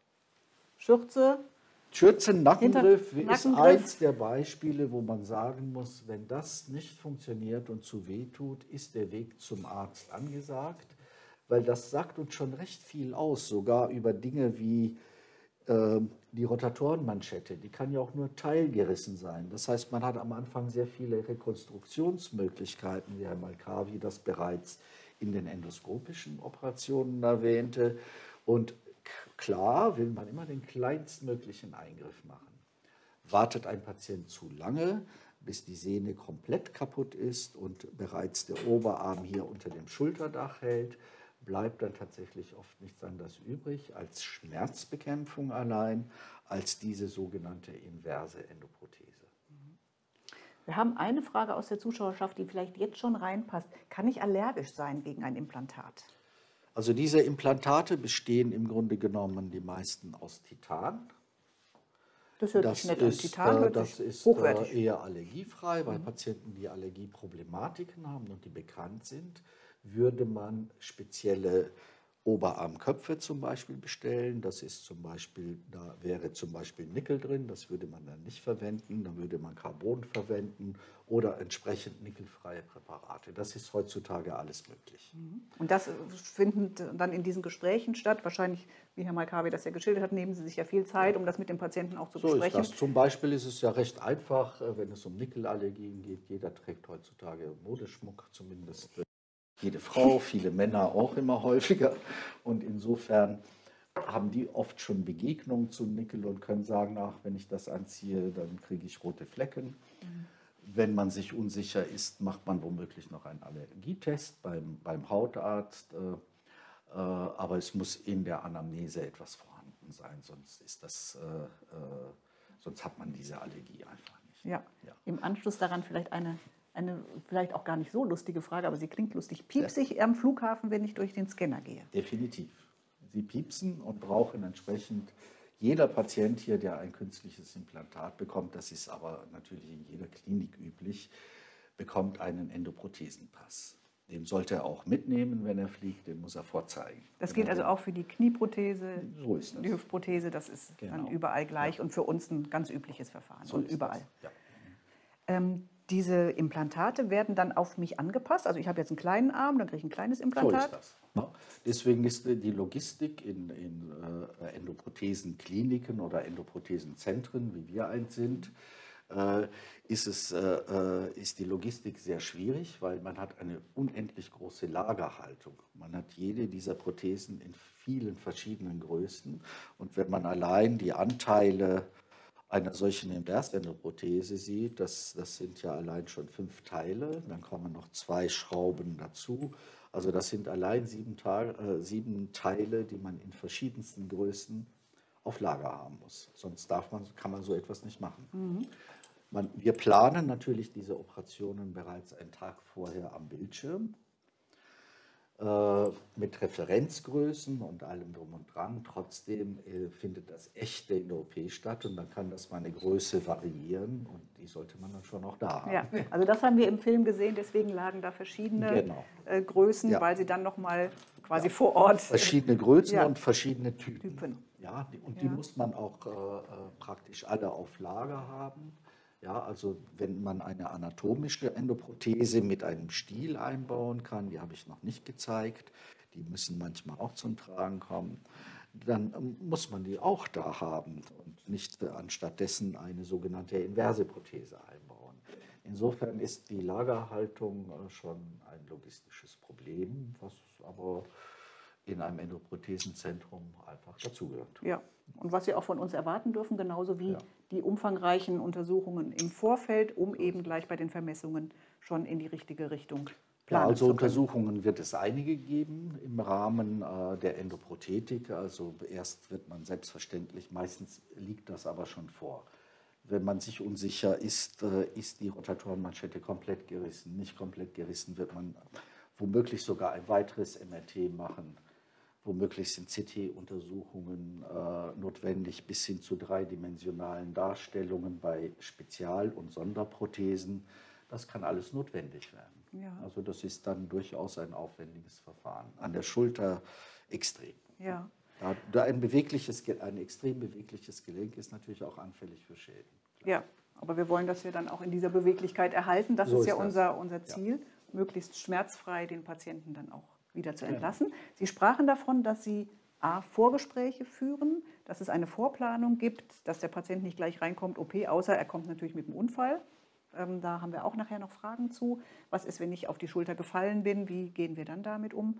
Schürze. Schürzen-Nackengriff Hinter- ist Nackengriff. eins der Beispiele, wo man sagen muss, wenn das nicht funktioniert und zu weh tut, ist der Weg zum Arzt angesagt, weil das sagt uns schon recht viel aus, sogar über Dinge wie äh, die Rotatorenmanschette, die kann ja auch nur teilgerissen sein. Das heißt, man hat am Anfang sehr viele Rekonstruktionsmöglichkeiten, wie Herr Malkawi das bereits in den endoskopischen Operationen erwähnte. Und klar will man immer den kleinstmöglichen Eingriff machen. Wartet ein Patient zu lange, bis die Sehne komplett kaputt ist und bereits der Oberarm hier unter dem Schulterdach hält, bleibt dann tatsächlich oft nichts anderes übrig als Schmerzbekämpfung allein, als diese sogenannte inverse Endoprothese. Wir haben eine Frage aus der Zuschauerschaft, die vielleicht jetzt schon reinpasst. Kann ich allergisch sein gegen ein Implantat? Also diese Implantate bestehen im Grunde genommen die meisten aus Titan. Das hört Das sich nett an. ist, Titan äh, hört das sich ist hochwertig. äh, eher allergiefrei, weil Patienten, die Allergieproblematiken haben und die bekannt sind, würde man spezielle Oberarmköpfe zum Beispiel bestellen. Das ist zum Beispiel, da wäre zum Beispiel Nickel drin, das würde man dann nicht verwenden, dann würde man Carbon verwenden oder entsprechend nickelfreie Präparate. Das ist heutzutage alles möglich. Und das findet dann in diesen Gesprächen statt. Wahrscheinlich, wie Herr Malkawi das ja geschildert hat, nehmen Sie sich ja viel Zeit, um das mit dem Patienten auch zu So ist besprechen. das. Zum Beispiel ist es ja recht einfach, äh, wenn es um Nickelallergien geht. Jeder trägt heutzutage Modeschmuck, zumindest jede Frau, viele Männer auch immer häufiger. Und insofern haben die oft schon Begegnungen zu Nickel und können sagen, ach, wenn ich das anziehe, dann kriege ich rote Flecken. Mhm. Wenn man sich unsicher ist, macht man womöglich noch einen Allergietest beim, beim Hautarzt. Äh, äh, aber es muss in der Anamnese etwas vorhanden sein, sonst ist das, äh, äh, sonst hat man diese Allergie einfach nicht. Ja. Ja. Im Anschluss daran vielleicht eine, eine vielleicht auch gar nicht so lustige Frage, aber sie klingt lustig. Piepse ich am Flughafen, wenn ich durch den Scanner gehe? Definitiv. Sie piepsen und brauchen entsprechend jeder Patient hier, der ein künstliches Implantat bekommt, das ist aber natürlich in jeder Klinik üblich, bekommt einen Endoprothesenpass. Den sollte er auch mitnehmen, wenn er fliegt, den muss er vorzeigen. Das Wenn gilt er also den- auch für die Knieprothese, So ist das. die Hüftprothese, das ist Genau. dann überall gleich und für uns ein ganz übliches Verfahren So und ist überall. das. Ja. Ähm, diese Implantate werden dann auf mich angepasst. Also ich habe jetzt einen kleinen Arm, dann kriege ich ein kleines Implantat. So ist das. Deswegen ist die Logistik in, in äh, Endoprothesenkliniken oder Endoprothesenzentren, wie wir eins sind, äh, ist, es, äh, ist die Logistik sehr schwierig, weil man hat eine unendlich große Lagerhaltung. Man hat jede dieser Prothesen in vielen verschiedenen Größen. Und wenn man allein die Anteile einer solchen Inversendoprothese sieht, das, das sind ja allein schon fünf Teile, dann kommen noch zwei Schrauben dazu. Also das sind allein sieben, Tage, äh, sieben Teile, die man in verschiedensten Größen auf Lager haben muss. Sonst darf man, kann man so etwas nicht machen. Mhm. Man, wir planen natürlich diese Operationen bereits einen Tag vorher am Bildschirm. Mit Referenzgrößen und allem drum und dran. Trotzdem äh, findet das echte in der O P statt und dann kann das mal eine Größe variieren und die sollte man dann schon auch da haben. Ja, also das haben wir im Film gesehen, deswegen lagen da verschiedene genau. äh, Größen, ja. weil sie dann nochmal quasi ja. vor Ort... Verschiedene Größen ja. und verschiedene Typen. Typen. Ja, die, und ja. die muss man auch äh, praktisch alle auf Lager haben. Ja, also wenn man eine anatomische Endoprothese mit einem Stiel einbauen kann, die habe ich noch nicht gezeigt, die müssen manchmal auch zum Tragen kommen, dann muss man die auch da haben und nicht anstattdessen eine sogenannte inverse Prothese einbauen. Insofern ist die Lagerhaltung schon ein logistisches Problem, was aber in einem Endoprothesenzentrum einfach dazugehört. Ja, und was Sie auch von uns erwarten dürfen, genauso wie ja. die umfangreichen Untersuchungen im Vorfeld, um eben gleich bei den Vermessungen schon in die richtige Richtung planen ja, also zu können. Untersuchungen wird es einige geben im Rahmen äh, der Endoprothetik. Also erst wird man selbstverständlich, meistens liegt das aber schon vor. Wenn man sich unsicher ist, äh, ist die Rotatorenmanschette komplett gerissen, nicht komplett gerissen, wird man womöglich sogar ein weiteres M R T machen. Womöglich sind C T-Untersuchungen äh, notwendig bis hin zu dreidimensionalen Darstellungen bei Spezial- und Sonderprothesen. Das kann alles notwendig werden. Ja. Also das ist dann durchaus ein aufwendiges Verfahren. An der Schulter extrem. Ja. Da, da ein, bewegliches, ein extrem bewegliches Gelenk ist natürlich auch anfällig für Schäden. Klar. Ja, aber wir wollen das ja dann auch in dieser Beweglichkeit erhalten. Das so ist ja ist das. Unser, unser Ziel, ja. möglichst schmerzfrei den Patienten dann auch wieder zu entlassen. Ja. Sie sprachen davon, dass Sie A, Vorgespräche führen, dass es eine Vorplanung gibt, dass der Patient nicht gleich reinkommt, O P, außer er kommt natürlich mit einem Unfall. Ähm, da haben wir auch nachher noch Fragen zu. Was ist, wenn ich auf die Schulter gefallen bin? Wie gehen wir dann damit um?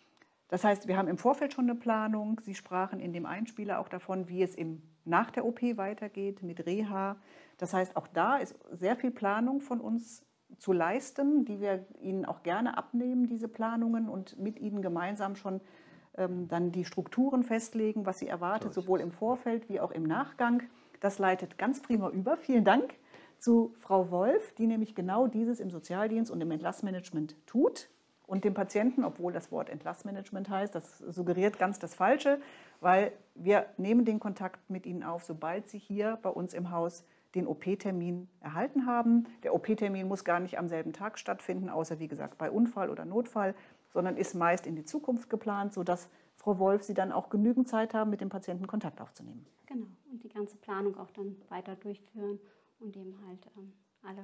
Das heißt, wir haben im Vorfeld schon eine Planung. Sie sprachen in dem Einspieler auch davon, wie es im, nach der O P weitergeht mit Reha. Das heißt, auch da ist sehr viel Planung von uns zu leisten, die wir Ihnen auch gerne abnehmen, diese Planungen, und mit Ihnen gemeinsam schon ähm, dann die Strukturen festlegen, was Sie erwartet, sowohl im Vorfeld wie auch im Nachgang. Das leitet ganz prima über. Vielen Dank zu Frau Wolf, die nämlich genau dieses im Sozialdienst und im Entlassmanagement tut und dem Patienten, obwohl das Wort Entlassmanagement heißt, das suggeriert ganz das Falsche, weil wir nehmen den Kontakt mit Ihnen auf, sobald Sie hier bei uns im Haus den O P-Termin erhalten haben. Der O P-Termin muss gar nicht am selben Tag stattfinden, außer wie gesagt bei Unfall oder Notfall, sondern ist meist in die Zukunft geplant, sodass Frau Wolf Sie dann auch genügend Zeit haben, mit dem Patienten Kontakt aufzunehmen. Genau, und die ganze Planung auch dann weiter durchführen und eben halt ähm, alle,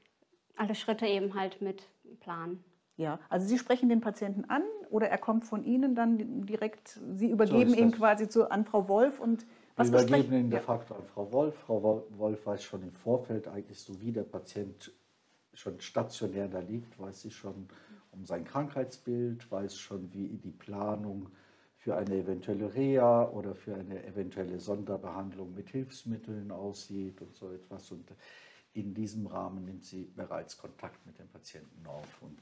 alle Schritte eben halt mit planen. Ja, also Sie sprechen den Patienten an oder er kommt von Ihnen dann direkt, Sie übergeben so ihn quasi zu, an Frau Wolf und was wir übergeben ihn de facto an Frau Wolf. Frau Wolf weiß schon im Vorfeld eigentlich, so wie der Patient schon stationär da liegt, weiß sie schon um sein Krankheitsbild, weiß schon, wie die Planung für eine eventuelle Reha oder für eine eventuelle Sonderbehandlung mit Hilfsmitteln aussieht und so etwas. Und in diesem Rahmen nimmt sie bereits Kontakt mit dem Patienten auf und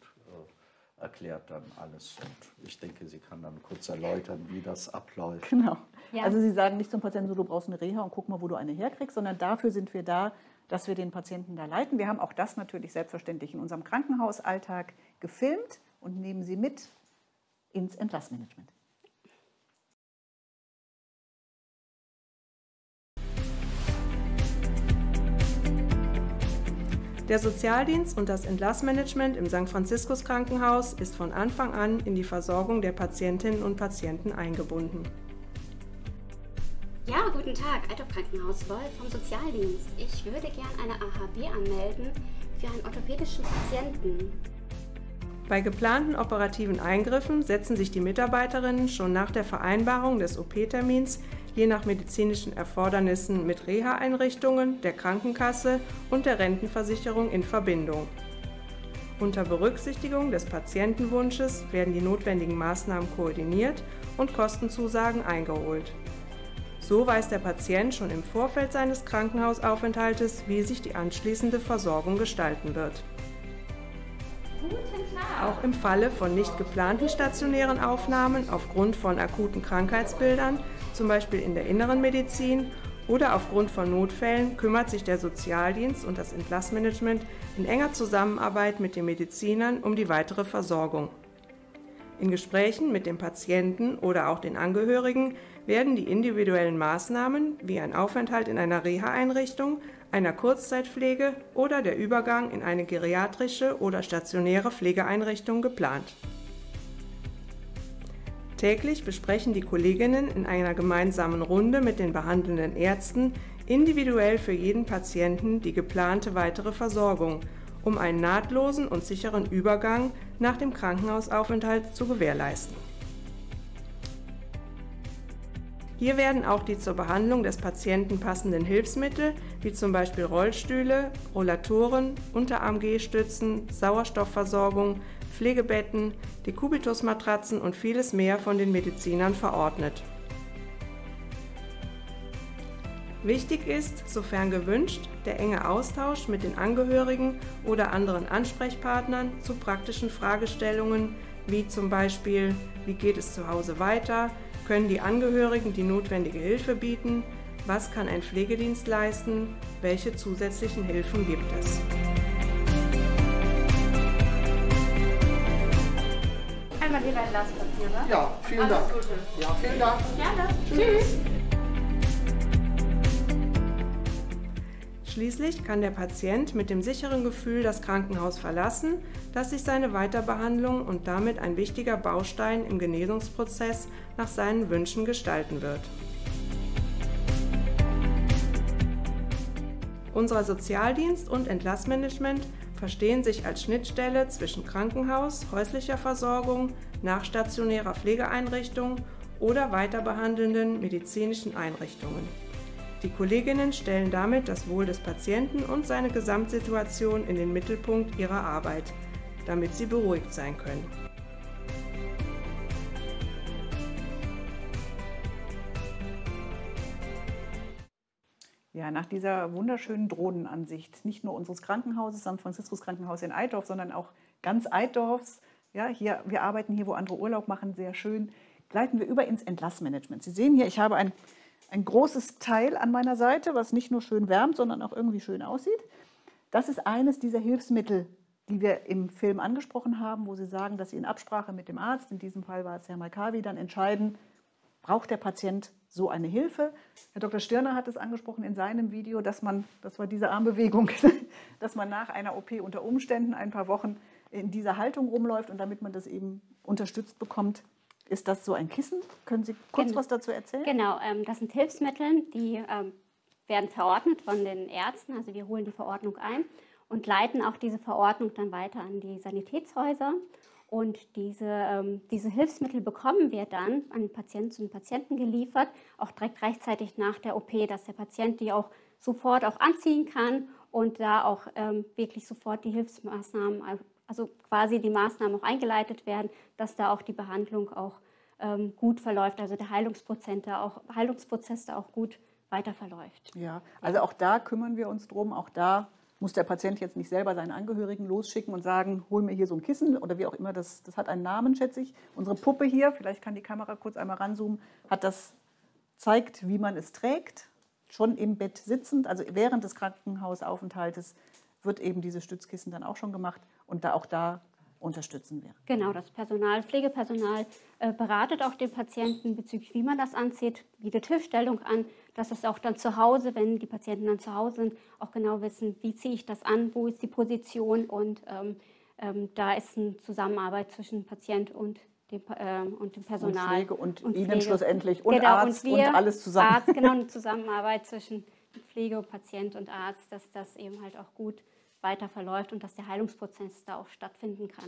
äh, erklärt dann alles. Und ich denke, sie kann dann kurz erläutern, wie das abläuft. Genau. Ja. Also Sie sagen nicht zum Patienten so, du brauchst eine Reha und guck mal, wo du eine herkriegst, sondern dafür sind wir da, dass wir den Patienten da leiten. Wir haben auch das natürlich selbstverständlich in unserem Krankenhausalltag gefilmt und nehmen Sie mit ins Entlassmanagement. Der Sozialdienst und das Entlassmanagement im Sankt Franziskus Krankenhaus ist von Anfang an in die Versorgung der Patientinnen und Patienten eingebunden. Ja, guten Tag, Althoff Krankenhaus Wolf vom Sozialdienst. Ich würde gern eine A H B anmelden für einen orthopädischen Patienten. Bei geplanten operativen Eingriffen setzen sich die Mitarbeiterinnen schon nach der Vereinbarung des O P-Termins je nach medizinischen Erfordernissen mit Reha-Einrichtungen, der Krankenkasse und der Rentenversicherung in Verbindung. Unter Berücksichtigung des Patientenwunsches werden die notwendigen Maßnahmen koordiniert und Kostenzusagen eingeholt. So weiß der Patient schon im Vorfeld seines Krankenhausaufenthaltes, wie sich die anschließende Versorgung gestalten wird. Auch im Falle von nicht geplanten stationären Aufnahmen aufgrund von akuten Krankheitsbildern, zum Beispiel in der inneren Medizin, oder aufgrund von Notfällen kümmert sich der Sozialdienst und das Entlassmanagement in enger Zusammenarbeit mit den Medizinern um die weitere Versorgung. In Gesprächen mit dem Patienten oder auch den Angehörigen werden die individuellen Maßnahmen wie ein Aufenthalt in einer Reha-Einrichtung, einer Kurzzeitpflege oder der Übergang in eine geriatrische oder stationäre Pflegeeinrichtung geplant. Täglich besprechen die Kolleginnen in einer gemeinsamen Runde mit den behandelnden Ärzten individuell für jeden Patienten die geplante weitere Versorgung, um einen nahtlosen und sicheren Übergang nach dem Krankenhausaufenthalt zu gewährleisten. Hier werden auch die zur Behandlung des Patienten passenden Hilfsmittel, wie zum Beispiel Rollstühle, Rollatoren, Unterarm-Gehstützen, Sauerstoffversorgung, Pflegebetten, Dekubitusmatratzen und vieles mehr von den Medizinern verordnet. Wichtig ist, sofern gewünscht, der enge Austausch mit den Angehörigen oder anderen Ansprechpartnern zu praktischen Fragestellungen, wie zum Beispiel, wie geht es zu Hause weiter, können die Angehörigen die notwendige Hilfe bieten, was kann ein Pflegedienst leisten, welche zusätzlichen Hilfen gibt es. Einmal Ihre Entlasspapiere. Ja, vielen Alles Dank. Gute. Ja, vielen Dank. Gerne. Tschüss. Schließlich kann der Patient mit dem sicheren Gefühl das Krankenhaus verlassen, dass sich seine Weiterbehandlung und damit ein wichtiger Baustein im Genesungsprozess nach seinen Wünschen gestalten wird. Unser Sozialdienst und Entlassmanagement verstehen sich als Schnittstelle zwischen Krankenhaus, häuslicher Versorgung, nachstationärer Pflegeeinrichtung oder weiterbehandelnden medizinischen Einrichtungen. Die Kolleginnen stellen damit das Wohl des Patienten und seine Gesamtsituation in den Mittelpunkt ihrer Arbeit, damit sie beruhigt sein können. Ja, nach dieser wunderschönen Drohnenansicht, nicht nur unseres Krankenhauses, Sankt Franziskus Krankenhaus in Eitorf, sondern auch ganz Eitorfs. Ja, hier, wir arbeiten hier, wo andere Urlaub machen, sehr schön. Gleiten wir über ins Entlassmanagement. Sie sehen hier, ich habe ein Ein großes Teil an meiner Seite, was nicht nur schön wärmt, sondern auch irgendwie schön aussieht. Das ist eines dieser Hilfsmittel, die wir im Film angesprochen haben, wo Sie sagen, dass Sie in Absprache mit dem Arzt, in diesem Fall war es Herr Malkavi, dann entscheiden, braucht der Patient so eine Hilfe. Herr Doktor Stirner hat es angesprochen in seinem Video, dass man, das war diese Armbewegung, dass man nach einer O P unter Umständen ein paar Wochen in dieser Haltung rumläuft und damit man das eben unterstützt bekommt. Ist das so ein Kissen? Können Sie kurz Gen was dazu erzählen? Genau, ähm, das sind Hilfsmittel, die ähm, werden verordnet von den Ärzten. Also wir holen die Verordnung ein und leiten auch diese Verordnung dann weiter an die Sanitätshäuser. Und diese, ähm, diese Hilfsmittel bekommen wir dann an den Patienten, zu den Patienten geliefert, auch direkt rechtzeitig nach der O P, dass der Patient die auch sofort auch anziehen kann und da auch ähm, wirklich sofort die Hilfsmaßnahmen, also quasi die Maßnahmen auch eingeleitet werden, dass da auch die Behandlung auch ähm, gut verläuft, also der Heilungsprozess da auch, Heilungsprozess da auch gut weiter verläuft. Ja, also auch da kümmern wir uns drum, auch da muss der Patient jetzt nicht selber seinen Angehörigen losschicken und sagen, hol mir hier so ein Kissen oder wie auch immer, das, das hat einen Namen, schätze ich. Unsere Puppe hier, vielleicht kann die Kamera kurz einmal ranzoomen, hat das, zeigt, wie man es trägt, schon im Bett sitzend, also während des Krankenhausaufenthaltes wird eben dieses Stützkissen dann auch schon gemacht und da auch da unterstützen wir. Genau, das Personal, Pflegepersonal äh, beratet auch den Patienten bezüglich, wie man das anzieht, bietet Hilfestellung an, dass es auch dann zu Hause, wenn die Patienten dann zu Hause sind, auch genau wissen, wie ziehe ich das an, wo ist die Position und ähm, ähm, da ist eine Zusammenarbeit zwischen Patient und dem, äh, und dem Personal. Und Pflege und, und Ihnen Pflege. schlussendlich und genau, Arzt und, wir, und alles zusammen. Arzt, genau, eine Zusammenarbeit zwischen Pflege, Patient und Arzt, dass das eben halt auch gut weiter verläuft und dass der Heilungsprozess da auch stattfinden kann.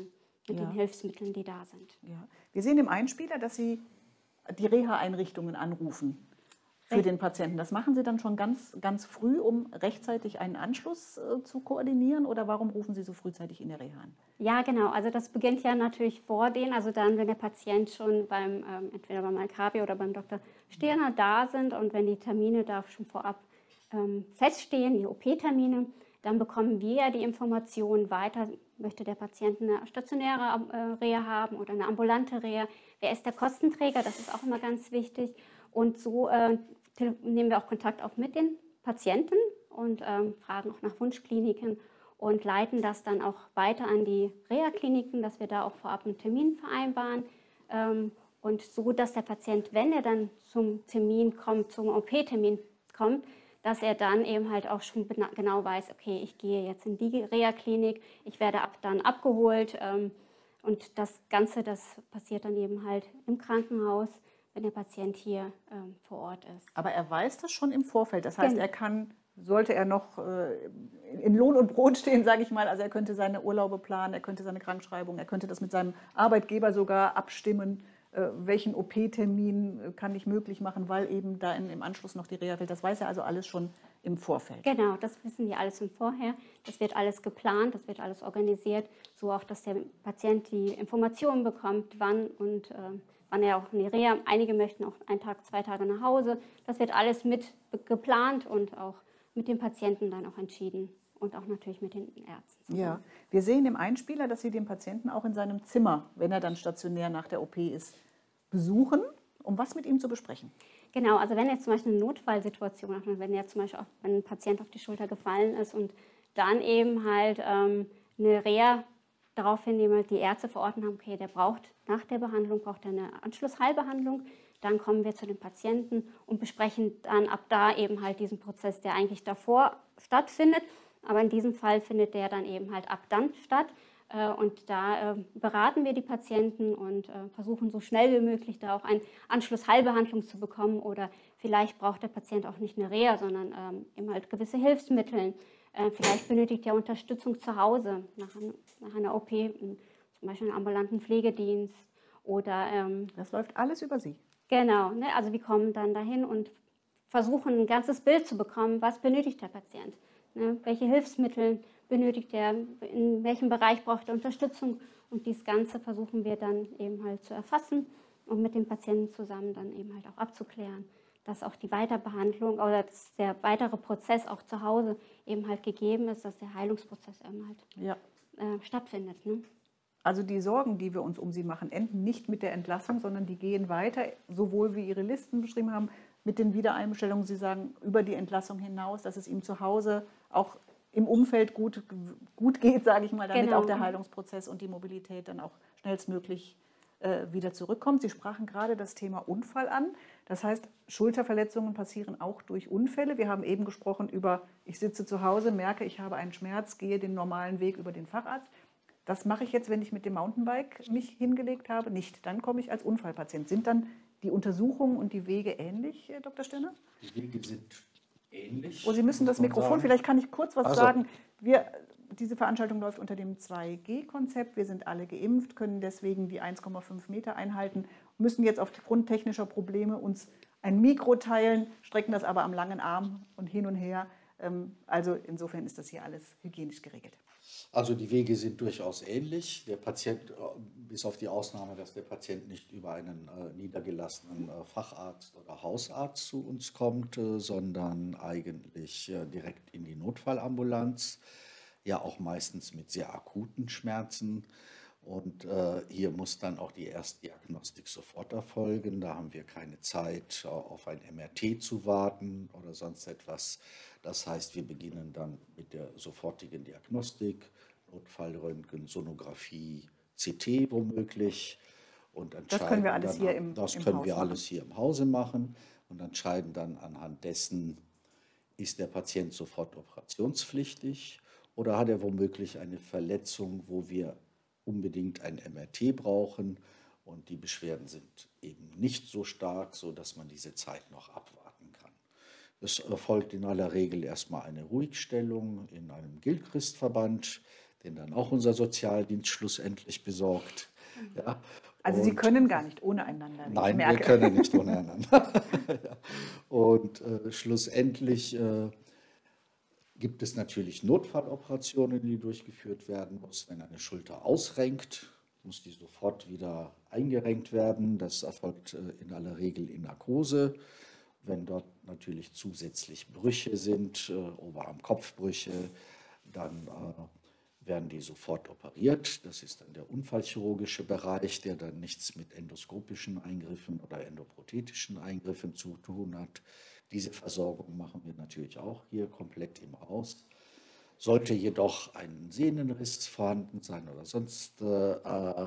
mit Ja. den Hilfsmitteln, die da sind. Ja. Wir sehen im Einspieler, dass Sie die Reha-Einrichtungen anrufen für Richtig. den Patienten. Das machen Sie dann schon ganz, ganz früh, um rechtzeitig einen Anschluss äh, zu koordinieren? Oder warum rufen Sie so frühzeitig in der Reha an? Ja, genau. Also das beginnt ja natürlich vor denen, also dann, wenn der Patient schon beim, ähm, entweder beim Alkavi oder beim Doktor Stirner da sind und wenn die Termine da schon vorab ähm, feststehen, die O P-Termine, dann bekommen wir ja die Informationen weiter, möchte der Patient eine stationäre äh, Reha haben oder eine ambulante Reha, wer ist der Kostenträger, das ist auch immer ganz wichtig. Und so äh, nehmen wir auch Kontakt auf mit den Patienten und ähm, fragen auch nach Wunschkliniken und leiten das dann auch weiter an die Reha-Kliniken, dass wir da auch vorab einen Termin vereinbaren. Ähm, und so, dass der Patient, wenn er dann zum Termin kommt, zum O P-Termin kommt, dass er dann eben halt auch schon genau weiß, okay, ich gehe jetzt in die Reha-Klinik, ich werde ab dann abgeholt. Ähm, und das Ganze, das passiert dann eben halt im Krankenhaus, wenn der Patient hier ähm, vor Ort ist. Aber er weiß das schon im Vorfeld. Das heißt, Genau. er kann, sollte er noch äh, in Lohn und Brot stehen, sage ich mal, also er könnte seine Urlaube planen, er könnte seine Krankschreibung, er könnte das mit seinem Arbeitgeber sogar abstimmen, äh, welchen O P-Termin äh, kann ich möglich machen, weil eben da in, im Anschluss noch die Reha fällt. Das weiß er also alles schon im Vorfeld. Genau, das wissen wir alles im Vorher. Das wird alles geplant, das wird alles organisiert, so auch, dass der Patient die Informationen bekommt, wann und äh, wann er auch in die Reha. Einige möchten auch einen Tag, zwei Tage nach Hause. Das wird alles mit geplant und auch mit dem Patienten dann auch entschieden und auch natürlich mit den Ärzten zusammen. Ja, wir sehen im Einspieler, dass Sie den Patienten auch in seinem Zimmer, wenn er dann stationär nach der O P ist, besuchen, um was mit ihm zu besprechen. Genau, also wenn jetzt zum Beispiel eine Notfallsituation hat, wenn jetzt zum Beispiel auch, wenn ein Patient auf die Schulter gefallen ist und dann eben halt ähm, eine Reha daraufhin jemand die Ärzte verordnet haben, okay, der braucht nach der Behandlung braucht er eine Anschlussheilbehandlung, dann kommen wir zu dem Patienten und besprechen dann ab da eben halt diesen Prozess, der eigentlich davor stattfindet, aber in diesem Fall findet der dann eben halt ab dann statt. Und da beraten wir die Patienten und versuchen so schnell wie möglich da auch eine Anschlussheilbehandlung zu bekommen. Oder vielleicht braucht der Patient auch nicht eine Reha, sondern eben halt gewisse Hilfsmittel. Vielleicht benötigt er Unterstützung zu Hause nach, nach einer O P, zum Beispiel einen ambulanten Pflegedienst. Oder, das läuft alles über Sie? Genau, ne? Also wir kommen dann dahin und versuchen ein ganzes Bild zu bekommen, was benötigt der Patient, ne? Welche Hilfsmittel benötigt er, in welchem Bereich braucht er Unterstützung und dieses Ganze versuchen wir dann eben halt zu erfassen und mit dem Patienten zusammen dann eben halt auch abzuklären, dass auch die Weiterbehandlung oder dass der weitere Prozess auch zu Hause eben halt gegeben ist, dass der Heilungsprozess eben halt ja. äh, stattfindet. Ne? Also die Sorgen, die wir uns um Sie machen, enden nicht mit der Entlassung, sondern die gehen weiter, sowohl wie Ihre Listen beschrieben haben, mit den Wiedereinbestellungen. Sie sagen, über die Entlassung hinaus, dass es ihm zu Hause auch im Umfeld gut, gut geht, sage ich mal, damit Genau. auch der Heilungsprozess und die Mobilität dann auch schnellstmöglich äh, wieder zurückkommt. Sie sprachen gerade das Thema Unfall an. Das heißt, Schulterverletzungen passieren auch durch Unfälle. Wir haben eben gesprochen über, ich sitze zu Hause, merke, ich habe einen Schmerz, gehe den normalen Weg über den Facharzt. Das mache ich jetzt, wenn ich mit dem Mountainbike mich hingelegt habe, nicht. Dann komme ich als Unfallpatient. Sind dann die Untersuchungen und die Wege ähnlich, Herr Doktor Stirner? Die Wege sind ähnlich. Oh, Sie müssen das Mikrofon, sagen. vielleicht kann ich kurz was Also. sagen. Wir, diese Veranstaltung läuft unter dem zwei G Konzept. Wir sind alle geimpft, können deswegen die eins Komma fünf Meter einhalten, müssen jetzt aufgrund technischer Probleme uns ein Mikro teilen, strecken das aber am langen Arm und hin und her. Also insofern ist das hier alles hygienisch geregelt. Also die Wege sind durchaus ähnlich. Der Patient, bis auf die Ausnahme, dass der Patient nicht über einen äh, niedergelassenen äh, Facharzt oder Hausarzt zu uns kommt, äh, sondern eigentlich äh, direkt in die Notfallambulanz, ja auch meistens mit sehr akuten Schmerzen. Und äh, hier muss dann auch die Erstdiagnostik sofort erfolgen. Da haben wir keine Zeit, auf ein M R T zu warten oder sonst etwas. Das heißt, wir beginnen dann mit der sofortigen Diagnostik, Notfallröntgen, Sonographie, C T womöglich. Und das können wir alles dann, hier im Das im können Haus wir machen. alles hier im Hause machen und entscheiden dann anhand dessen, ist der Patient sofort operationspflichtig oder hat er womöglich eine Verletzung, wo wir unbedingt ein M R T brauchen und die Beschwerden sind eben nicht so stark, sodass man diese Zeit noch abwarten kann. Es erfolgt in aller Regel erstmal eine Ruhigstellung in einem Gilchrist-Verband, den dann auch unser Sozialdienst schlussendlich besorgt. Ja. Also und, Sie können gar nicht ohne einander. Nein, wir können nicht ohne einander. Ja. Und äh, schlussendlich äh, gibt es natürlich Notfalloperationen, die durchgeführt werden müssen. Wenn eine Schulter ausrenkt, muss die sofort wieder eingerenkt werden. Das erfolgt äh, in aller Regel in Narkose. Wenn dort natürlich zusätzlich Brüche sind, äh, Oberarm-Kopfbrüche, dann äh, werden die sofort operiert. Das ist dann der unfallchirurgische Bereich, der dann nichts mit endoskopischen Eingriffen oder endoprothetischen Eingriffen zu tun hat. Diese Versorgung machen wir natürlich auch hier komplett im Haus. Sollte jedoch ein Sehnenriss vorhanden sein oder sonst äh,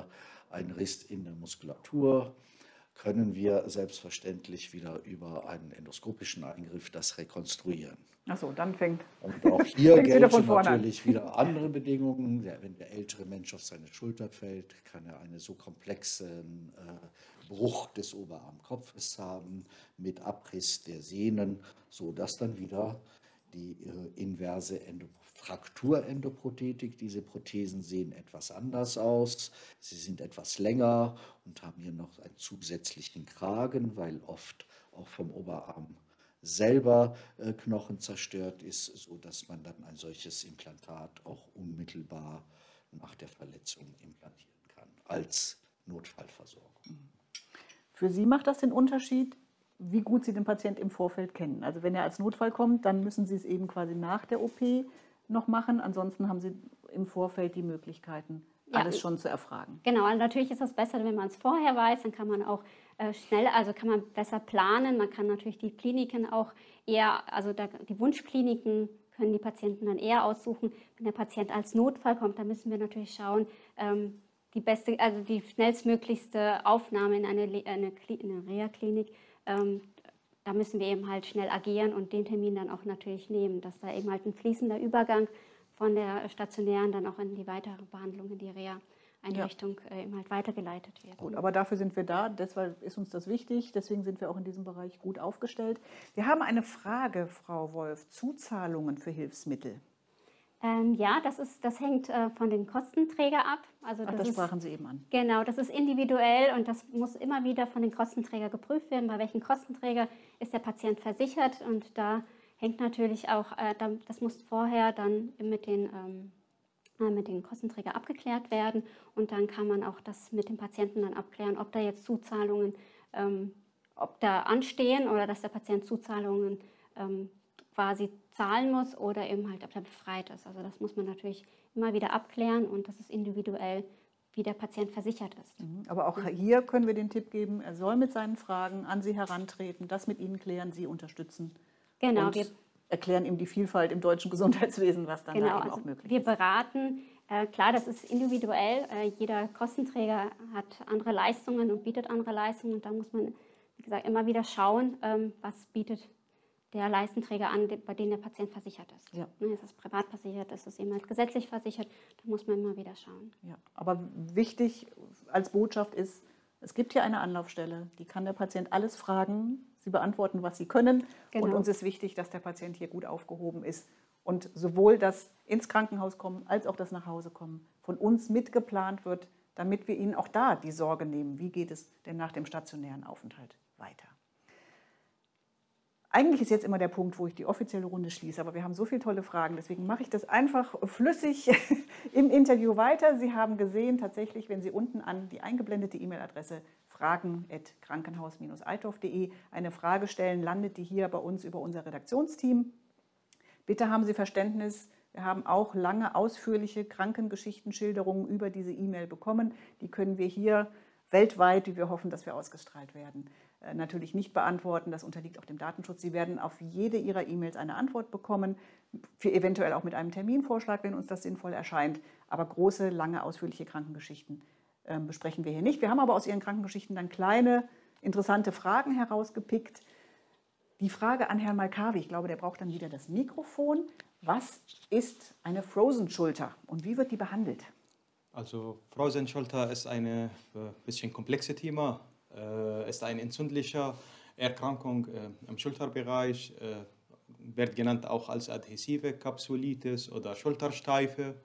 ein Riss in der Muskulatur, können wir selbstverständlich wieder über einen endoskopischen Eingriff das rekonstruieren. Ach so, dann fängt. Und auch hier gelten von vorne natürlich an. Wieder andere Bedingungen. Wenn der ältere Mensch auf seine Schulter fällt, kann er einen so komplexen äh, Bruch des Oberarmkopfes haben mit Abriss der Sehnen, sodass dann wieder die äh, inverse Endo Frakturendoprothetik. Diese Prothesen sehen etwas anders aus. Sie sind etwas länger und haben hier noch einen zusätzlichen Kragen, weil oft auch vom Oberarm selber äh, Knochen zerstört ist, sodass man dann ein solches Implantat auch unmittelbar nach der Verletzung implantieren kann, als Notfallversorgung. Für Sie macht das den Unterschied, wie gut Sie den Patienten im Vorfeld kennen. Also wenn er als Notfall kommt, dann müssen Sie es eben quasi nach der O P noch machen. Ansonsten haben Sie im Vorfeld die Möglichkeiten, ja, alles schon zu erfragen. Genau, also natürlich ist das besser, wenn man es vorher weiß, dann kann man auch äh, schnell, also kann man besser planen. Man kann natürlich die Kliniken auch eher, also da, die Wunschkliniken können die Patienten dann eher aussuchen. Wenn der Patient als Notfall kommt, dann müssen wir natürlich schauen, ähm, die beste, also die schnellstmöglichste Aufnahme in eine, eine, eine Reha-Klinik. Ähm, da müssen wir eben halt schnell agieren und den Termin dann auch natürlich nehmen, dass da eben halt ein fließender Übergang von der stationären dann auch in die weitere Behandlung, in die Reha-Einrichtung ja. äh, eben halt weitergeleitet wird. Gut, aber dafür sind wir da, deshalb ist uns das wichtig, deswegen sind wir auch in diesem Bereich gut aufgestellt. Wir haben eine Frage, Frau Wolf, Zuzahlungen für Hilfsmittel. Ähm, ja, das, ist, das hängt äh, von den Kostenträger ab. Also Ach, das, das ist, sprachen Sie eben an. Genau, das ist individuell und das muss immer wieder von den Kostenträgern geprüft werden, bei welchen Kostenträger ist der Patient versichert. Und da hängt natürlich auch, äh, das muss vorher dann mit den, ähm, äh, mit den Kostenträgern abgeklärt werden. Und dann kann man auch das mit dem Patienten dann abklären, ob da jetzt Zuzahlungen, ähm, ob da anstehen oder dass der Patient Zuzahlungen ähm, quasi zahlen muss oder eben halt, ob er befreit ist. Also das muss man natürlich immer wieder abklären und das ist individuell, wie der Patient versichert ist. Aber auch hier können wir den Tipp geben, er soll mit seinen Fragen an Sie herantreten, das mit Ihnen klären, Sie unterstützen. Genau. Und wir erklären ihm die Vielfalt im deutschen Gesundheitswesen, was dann genau, da eben also auch möglich wir ist. Wir beraten, äh, klar, das ist individuell, äh, jeder Kostenträger hat andere Leistungen und bietet andere Leistungen und da muss man, wie gesagt, immer wieder schauen, ähm, was bietet der Leistenträger an, bei dem der Patient versichert ist. Ja. Ist es privat versichert, ist es eben halt gesetzlich versichert, da muss man immer wieder schauen. Ja, aber wichtig als Botschaft ist, es gibt hier eine Anlaufstelle, die kann der Patient alles fragen, Sie beantworten, was Sie können. Genau. Und uns ist wichtig, dass der Patient hier gut aufgehoben ist und sowohl das ins Krankenhaus kommen, als auch das nach Hause kommen von uns mitgeplant wird, damit wir Ihnen auch da die Sorge nehmen, wie geht es denn nach dem stationären Aufenthalt weiter. Eigentlich ist jetzt immer der Punkt, wo ich die offizielle Runde schließe, aber wir haben so viele tolle Fragen, deswegen mache ich das einfach flüssig im Interview weiter. Sie haben gesehen, tatsächlich, wenn Sie unten an die eingeblendete E-Mail-Adresse fragen at krankenhaus Bindestrich eitorf punkt de eine Frage stellen, landet die hier bei uns über unser Redaktionsteam. Bitte haben Sie Verständnis, wir haben auch lange, ausführliche Krankengeschichtenschilderungen über diese E-Mail bekommen. Die können wir hier weltweit, wie wir hoffen, dass wir ausgestrahlt werden, natürlich nicht beantworten. Das unterliegt auch dem Datenschutz. Sie werden auf jede Ihrer E-Mails eine Antwort bekommen, für eventuell auch mit einem Terminvorschlag, wenn uns das sinnvoll erscheint. Aber große, lange, ausführliche Krankengeschichten äh, besprechen wir hier nicht. Wir haben aber aus Ihren Krankengeschichten dann kleine, interessante Fragen herausgepickt. Die Frage an Herrn Malkawi, ich glaube, der braucht dann wieder das Mikrofon. Was ist eine Frozen-Schulter und wie wird die behandelt? Also Frozen-Schulter ist ein äh, bisschen komplexes Thema. Äh, ist eine entzündliche Erkrankung äh, im Schulterbereich, äh, wird genannt auch als adhesive Kapsulitis oder Schultersteife.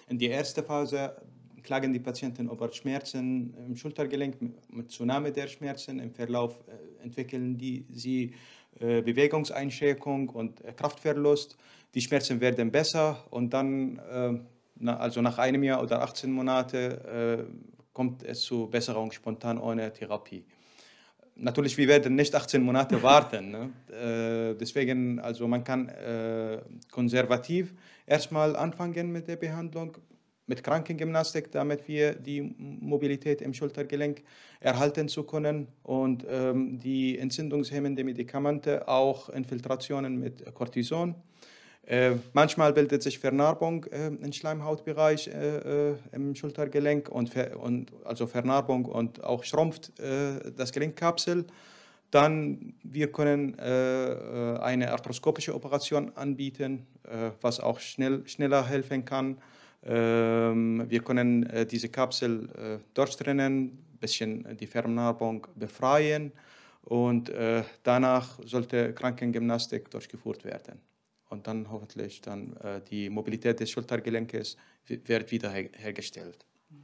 In der ersten Phase klagen die Patienten über Schmerzen im Schultergelenk mit Zunahme der Schmerzen. Im Verlauf entwickeln die, sie äh, Bewegungseinschränkung und äh, Kraftverlust. Die Schmerzen werden besser und dann, äh, na, also nach einem Jahr oder achtzehn Monate, äh, kommt es zu Besserung spontan ohne Therapie. Natürlich, wir werden nicht achtzehn Monate warten. Ne? Äh, deswegen, also man kann äh, konservativ erstmal anfangen mit der Behandlung, mit Krankengymnastik, damit wir die Mobilität im Schultergelenk erhalten zu können und ähm, die entzündungshemmenden Medikamente, auch Infiltrationen mit Cortison. Äh, manchmal bildet sich Vernarbung äh, im Schleimhautbereich äh, äh, im Schultergelenk und, ver und also Vernarbung und auch schrumpft äh, das Gelenkkapsel. Dann wir können äh, eine arthroskopische Operation anbieten, äh, was auch schnell, schneller helfen kann. Wir können diese Kapsel durchtrennen, ein bisschen die Vernarbung befreien und danach sollte Krankengymnastik durchgeführt werden. Und dann hoffentlich dann die Mobilität des Schultergelenkes wird wieder hergestellt.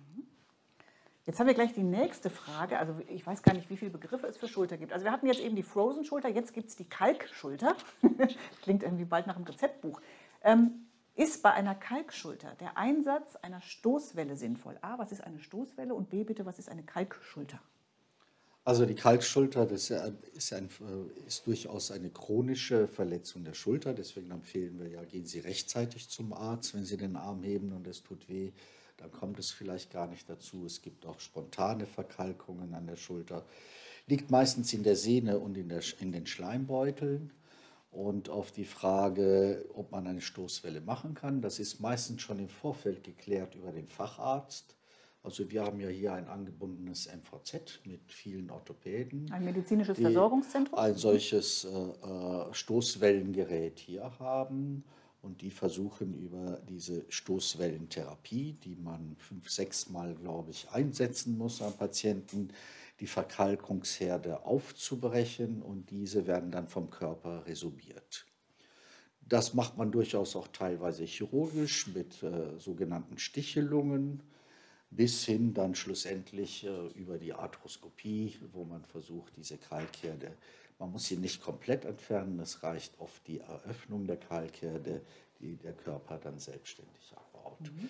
Jetzt haben wir gleich die nächste Frage. Also ich weiß gar nicht, wie viele Begriffe es für Schulter gibt. Also wir hatten jetzt eben die Frozen-Schulter, jetzt gibt es die Kalkschulter. Klingt irgendwie bald nach einem Rezeptbuch. Ähm, Ist bei einer Kalkschulter der Einsatz einer Stoßwelle sinnvoll? A, was ist eine Stoßwelle? Und B, bitte, was ist eine Kalkschulter? Also die Kalkschulter, das ist, ein, ist durchaus eine chronische Verletzung der Schulter. Deswegen empfehlen wir ja, gehen Sie rechtzeitig zum Arzt, wenn Sie den Arm heben und es tut weh. Dann kommt es vielleicht gar nicht dazu. Es gibt auch spontane Verkalkungen an der Schulter. Liegt meistens in der Sehne und in, der, in den Schleimbeuteln. Und auf die Frage, ob man eine Stoßwelle machen kann, das ist meistens schon im Vorfeld geklärt über den Facharzt. Also wir haben ja hier ein angebundenes M V Z mit vielen Orthopäden. Ein medizinisches Versorgungszentrum? Ein solches äh, Stoßwellengerät hier haben. Und die versuchen über diese Stoßwellentherapie, die man fünf, sechs Mal, glaube ich, einsetzen muss am Patienten, die Verkalkungsherde aufzubrechen und diese werden dann vom Körper resorbiert. Das macht man durchaus auch teilweise chirurgisch mit äh, sogenannten Stichelungen bis hin dann schlussendlich äh, über die Arthroskopie, wo man versucht, diese Kalkherde, man muss sie nicht komplett entfernen, es reicht oft die Eröffnung der Kalkherde, die der Körper dann selbstständig abbaut. Mhm.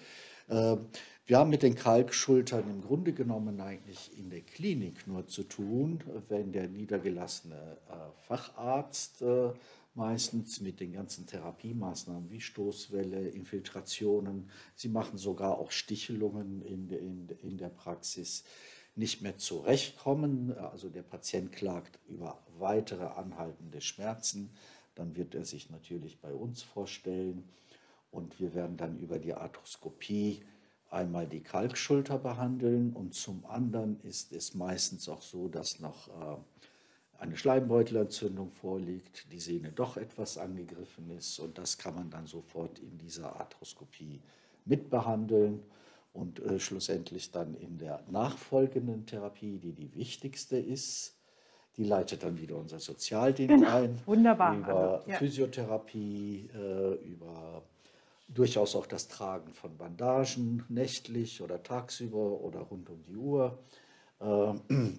Wir haben mit den Kalkschultern im Grunde genommen eigentlich in der Klinik nur zu tun, wenn der niedergelassene Facharzt meistens mit den ganzen Therapiemaßnahmen wie Stoßwelle, Infiltrationen, sie machen sogar auch Stichelungen in, in, in der Praxis, nicht mehr zurechtkommen. Also der Patient klagt über weitere anhaltende Schmerzen, dann wird er sich natürlich bei uns vorstellen. Und wir werden dann über die Arthroskopie einmal die Kalkschulter behandeln und zum anderen ist es meistens auch so, dass noch äh, eine Schleimbeutelentzündung vorliegt, die Sehne doch etwas angegriffen ist und das kann man dann sofort in dieser Arthroskopie mitbehandeln und äh, schlussendlich dann in der nachfolgenden Therapie, die die wichtigste ist, die leitet dann wieder unser Sozialdienst genau. ein. Wunderbar. Über also, ja. Physiotherapie, äh, über durchaus auch das Tragen von Bandagen, nächtlich oder tagsüber oder rund um die Uhr, äh,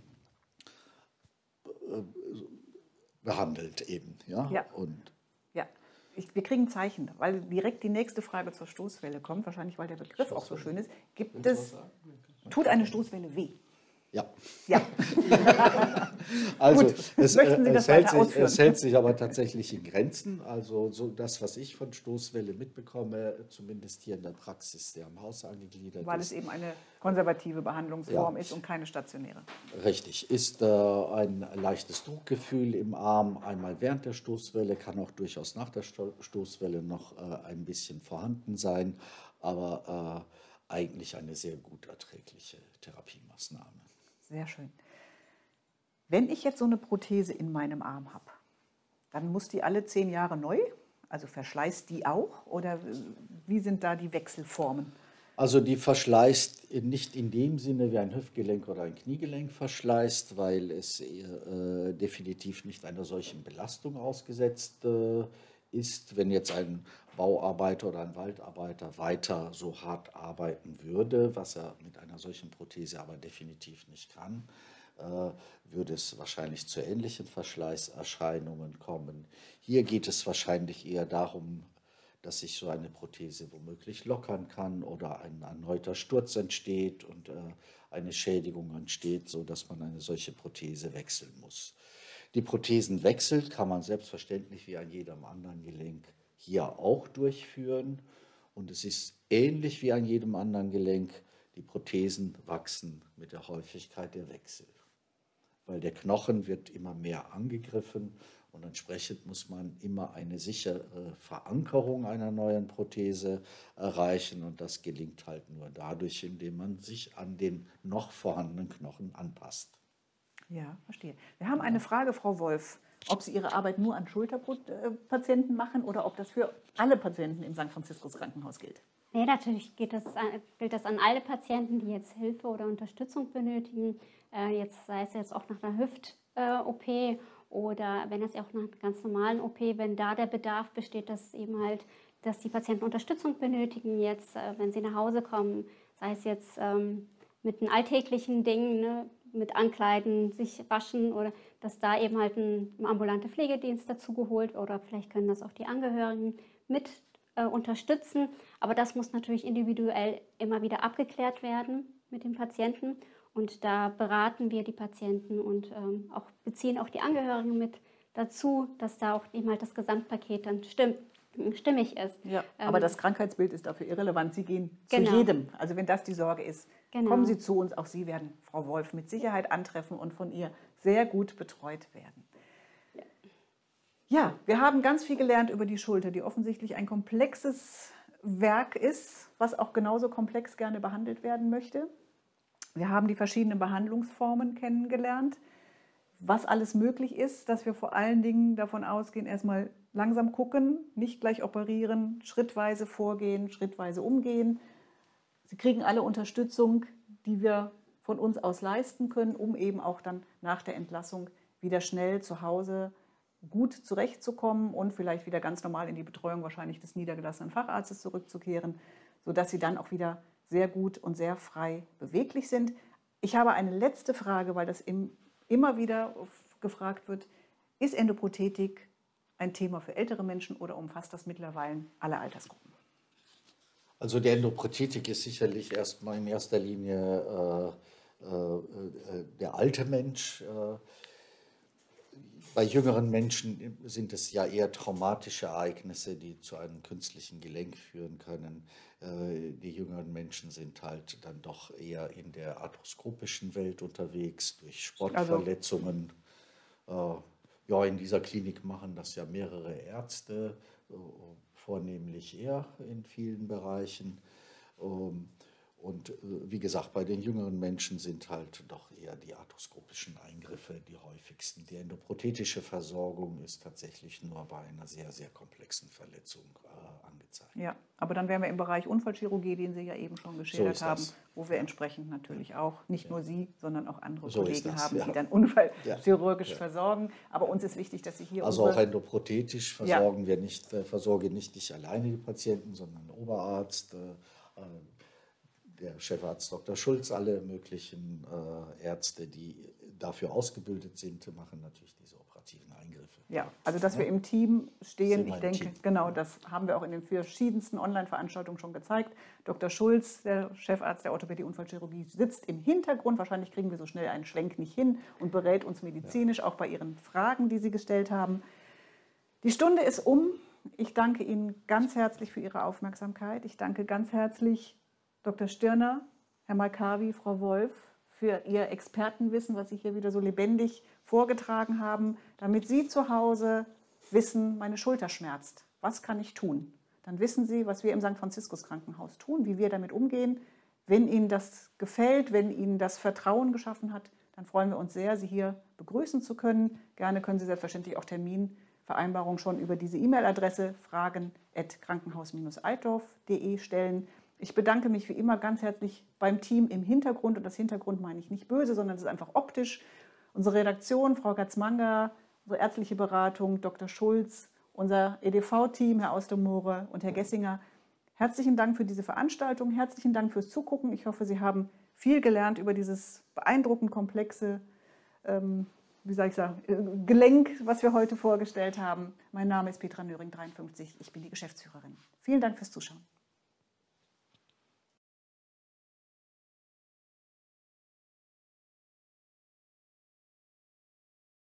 behandelt eben. Ja? Ja. Und ja. Ich, wir kriegen ein Zeichen, weil direkt die nächste Frage zur Stoßwelle kommt, wahrscheinlich weil der Begriff auch so schön ist. Gibt es, tut eine Stoßwelle weh? Ja. Ja. Also Gut, es, möchten Sie äh, das es, hält weiter sich, es hält sich aber tatsächlich in Grenzen. Also so das, was ich von Stoßwelle mitbekomme, zumindest hier in der Praxis, der am Haus angegliedert Weil ist. es eben eine konservative Behandlungsform Ja. ist und keine stationäre. Richtig, ist äh, ein leichtes Druckgefühl im Arm, einmal während der Stoßwelle, kann auch durchaus nach der Sto Stoßwelle noch äh, ein bisschen vorhanden sein, aber äh, eigentlich eine sehr gut erträgliche Therapiemaßnahme. Sehr schön. Wenn ich jetzt so eine Prothese in meinem Arm habe, dann muss die alle zehn Jahre neu? Also verschleißt die auch? Oder wie sind da die Wechselformen? Also die verschleißt nicht in dem Sinne wie ein Hüftgelenk oder ein Kniegelenk verschleißt, weil es äh, definitiv nicht einer solchen Belastung ausgesetzt äh, ist. Wenn jetzt ein Bauarbeiter oder ein Waldarbeiter weiter so hart arbeiten würde, was er mit einer solchen Prothese aber definitiv nicht kann, würde es wahrscheinlich zu ähnlichen Verschleißerscheinungen kommen. Hier geht es wahrscheinlich eher darum, dass sich so eine Prothese womöglich lockern kann oder ein erneuter Sturz entsteht und eine Schädigung entsteht, sodass man eine solche Prothese wechseln muss. Die Prothesenwechsel kann man selbstverständlich wie an jedem anderen Gelenk hier auch durchführen und es ist ähnlich wie an jedem anderen Gelenk, die Prothesen wachsen mit der Häufigkeit der Wechsel. Weil der Knochen wird immer mehr angegriffen und entsprechend muss man immer eine sichere Verankerung einer neuen Prothese erreichen und das gelingt halt nur dadurch, indem man sich an den noch vorhandenen Knochen anpasst. Ja, verstehe. Wir haben eine Frage, Frau Wolf, ob Sie Ihre Arbeit nur an Schulterpatienten machen oder ob das für alle Patienten im Sankt Franziskus Krankenhaus gilt. Nee, natürlich gilt das, gilt das an alle Patienten, die jetzt Hilfe oder Unterstützung benötigen. Äh, jetzt sei es jetzt auch nach einer Hüft-O P oder wenn es auch nach einer ganz normalen O P, wenn da der Bedarf besteht, dass eben halt, dass die Patienten Unterstützung benötigen, jetzt, äh, wenn sie nach Hause kommen, sei es jetzt ähm, mit den alltäglichen Dingen, ne, mit Ankleiden, sich waschen oder dass da eben halt ein, ein ambulanter Pflegedienst dazu geholt oder vielleicht können das auch die Angehörigen mit äh, unterstützen. Aber das muss natürlich individuell immer wieder abgeklärt werden mit dem Patienten und da beraten wir die Patienten und ähm, auch beziehen auch die Angehörigen mit dazu, dass da auch eben halt das Gesamtpaket dann stimmt. stimmig ist. Ja, aber ähm, das Krankheitsbild ist dafür irrelevant. Sie gehen genau. zu jedem. Also wenn das die Sorge ist, genau. kommen Sie zu uns. Auch Sie werden Frau Wolf mit Sicherheit antreffen und von ihr sehr gut betreut werden. Ja, ja, wir haben ganz viel gelernt über die Schulter, die offensichtlich ein komplexes Werk ist, was auch genauso komplex gerne behandelt werden möchte. Wir haben die verschiedenen Behandlungsformen kennengelernt, was alles möglich ist, dass wir vor allen Dingen davon ausgehen, erstmal langsam gucken, nicht gleich operieren, schrittweise vorgehen, schrittweise umgehen. Sie kriegen alle Unterstützung, die wir von uns aus leisten können, um eben auch dann nach der Entlassung wieder schnell zu Hause gut zurechtzukommen und vielleicht wieder ganz normal in die Betreuung wahrscheinlich des niedergelassenen Facharztes zurückzukehren, sodass sie dann auch wieder sehr gut und sehr frei beweglich sind. Ich habe eine letzte Frage, weil das im, immer wieder gefragt wird. Ist Endoprothetik ein Thema für ältere Menschen oder umfasst das mittlerweile alle Altersgruppen? Also die Endoprothetik ist sicherlich erstmal in erster Linie äh, äh, der alte Mensch. Äh, bei jüngeren Menschen sind es ja eher traumatische Ereignisse, die zu einem künstlichen Gelenk führen können. Äh, die jüngeren Menschen sind halt dann doch eher in der arthroskopischen Welt unterwegs, durch Sportverletzungen. Also, äh, ja, in dieser Klinik machen das ja mehrere Ärzte, äh, vornehmlich er in vielen Bereichen. Ähm, Und wie gesagt, bei den jüngeren Menschen sind halt doch eher die arthroskopischen Eingriffe die häufigsten. Die endoprothetische Versorgung ist tatsächlich nur bei einer sehr, sehr komplexen Verletzung äh, angezeigt. Ja, aber dann wären wir im Bereich Unfallchirurgie, den Sie ja eben schon geschildert so haben, wo wir entsprechend natürlich auch nicht ja. nur Sie, sondern auch andere so Kollegen das, haben, ja. die dann unfallchirurgisch ja. ja. versorgen. Aber uns ist wichtig, dass Sie hier... Also auch endoprothetisch versorgen ja. wir nicht, äh, versorge nicht ich alleine die Patienten, sondern ein Oberarzt, äh, der Chefarzt Doktor Schulz, alle möglichen äh, Ärzte, die dafür ausgebildet sind, machen natürlich diese operativen Eingriffe. Ja, also dass ja. wir im Team stehen, ich denke, Team. genau, das haben wir auch in den verschiedensten Online-Veranstaltungen schon gezeigt. Doktor Schulz, der Chefarzt der Orthopädie-Unfallchirurgie, sitzt im Hintergrund. Wahrscheinlich kriegen wir so schnell einen Schwenk nicht hin und berät uns medizinisch, ja. auch bei Ihren Fragen, die Sie gestellt haben. Die Stunde ist um. Ich danke Ihnen ganz herzlich für Ihre Aufmerksamkeit. Ich danke ganz herzlich Doktor Stirner, Herr Malkavi, Frau Wolf, für Ihr Expertenwissen, was Sie hier wieder so lebendig vorgetragen haben, damit Sie zu Hause wissen, meine Schulter schmerzt. Was kann ich tun? Dann wissen Sie, was wir im Sankt Franziskus Krankenhaus tun, wie wir damit umgehen. Wenn Ihnen das gefällt, wenn Ihnen das Vertrauen geschaffen hat, dann freuen wir uns sehr, Sie hier begrüßen zu können. Gerne können Sie selbstverständlich auch Terminvereinbarungen schon über diese E-Mail-Adresse fragen at krankenhaus Bindestrich eitorf punkt de stellen. Ich bedanke mich wie immer ganz herzlich beim Team im Hintergrund. Und das Hintergrund meine ich nicht böse, sondern es ist einfach optisch. Unsere Redaktion, Frau Gatzmanger, unsere ärztliche Beratung, Doktor Schulz unser E D V-Team, Herr Austemore und Herr Gessinger, herzlichen Dank für diese Veranstaltung, herzlichen Dank fürs Zugucken. Ich hoffe, Sie haben viel gelernt über dieses beeindruckend komplexe ähm, wie soll ich sagen, Gelenk, was wir heute vorgestellt haben. Mein Name ist Petra Nöring, dreiundfünfzig. Ich bin die Geschäftsführerin. Vielen Dank fürs Zuschauen.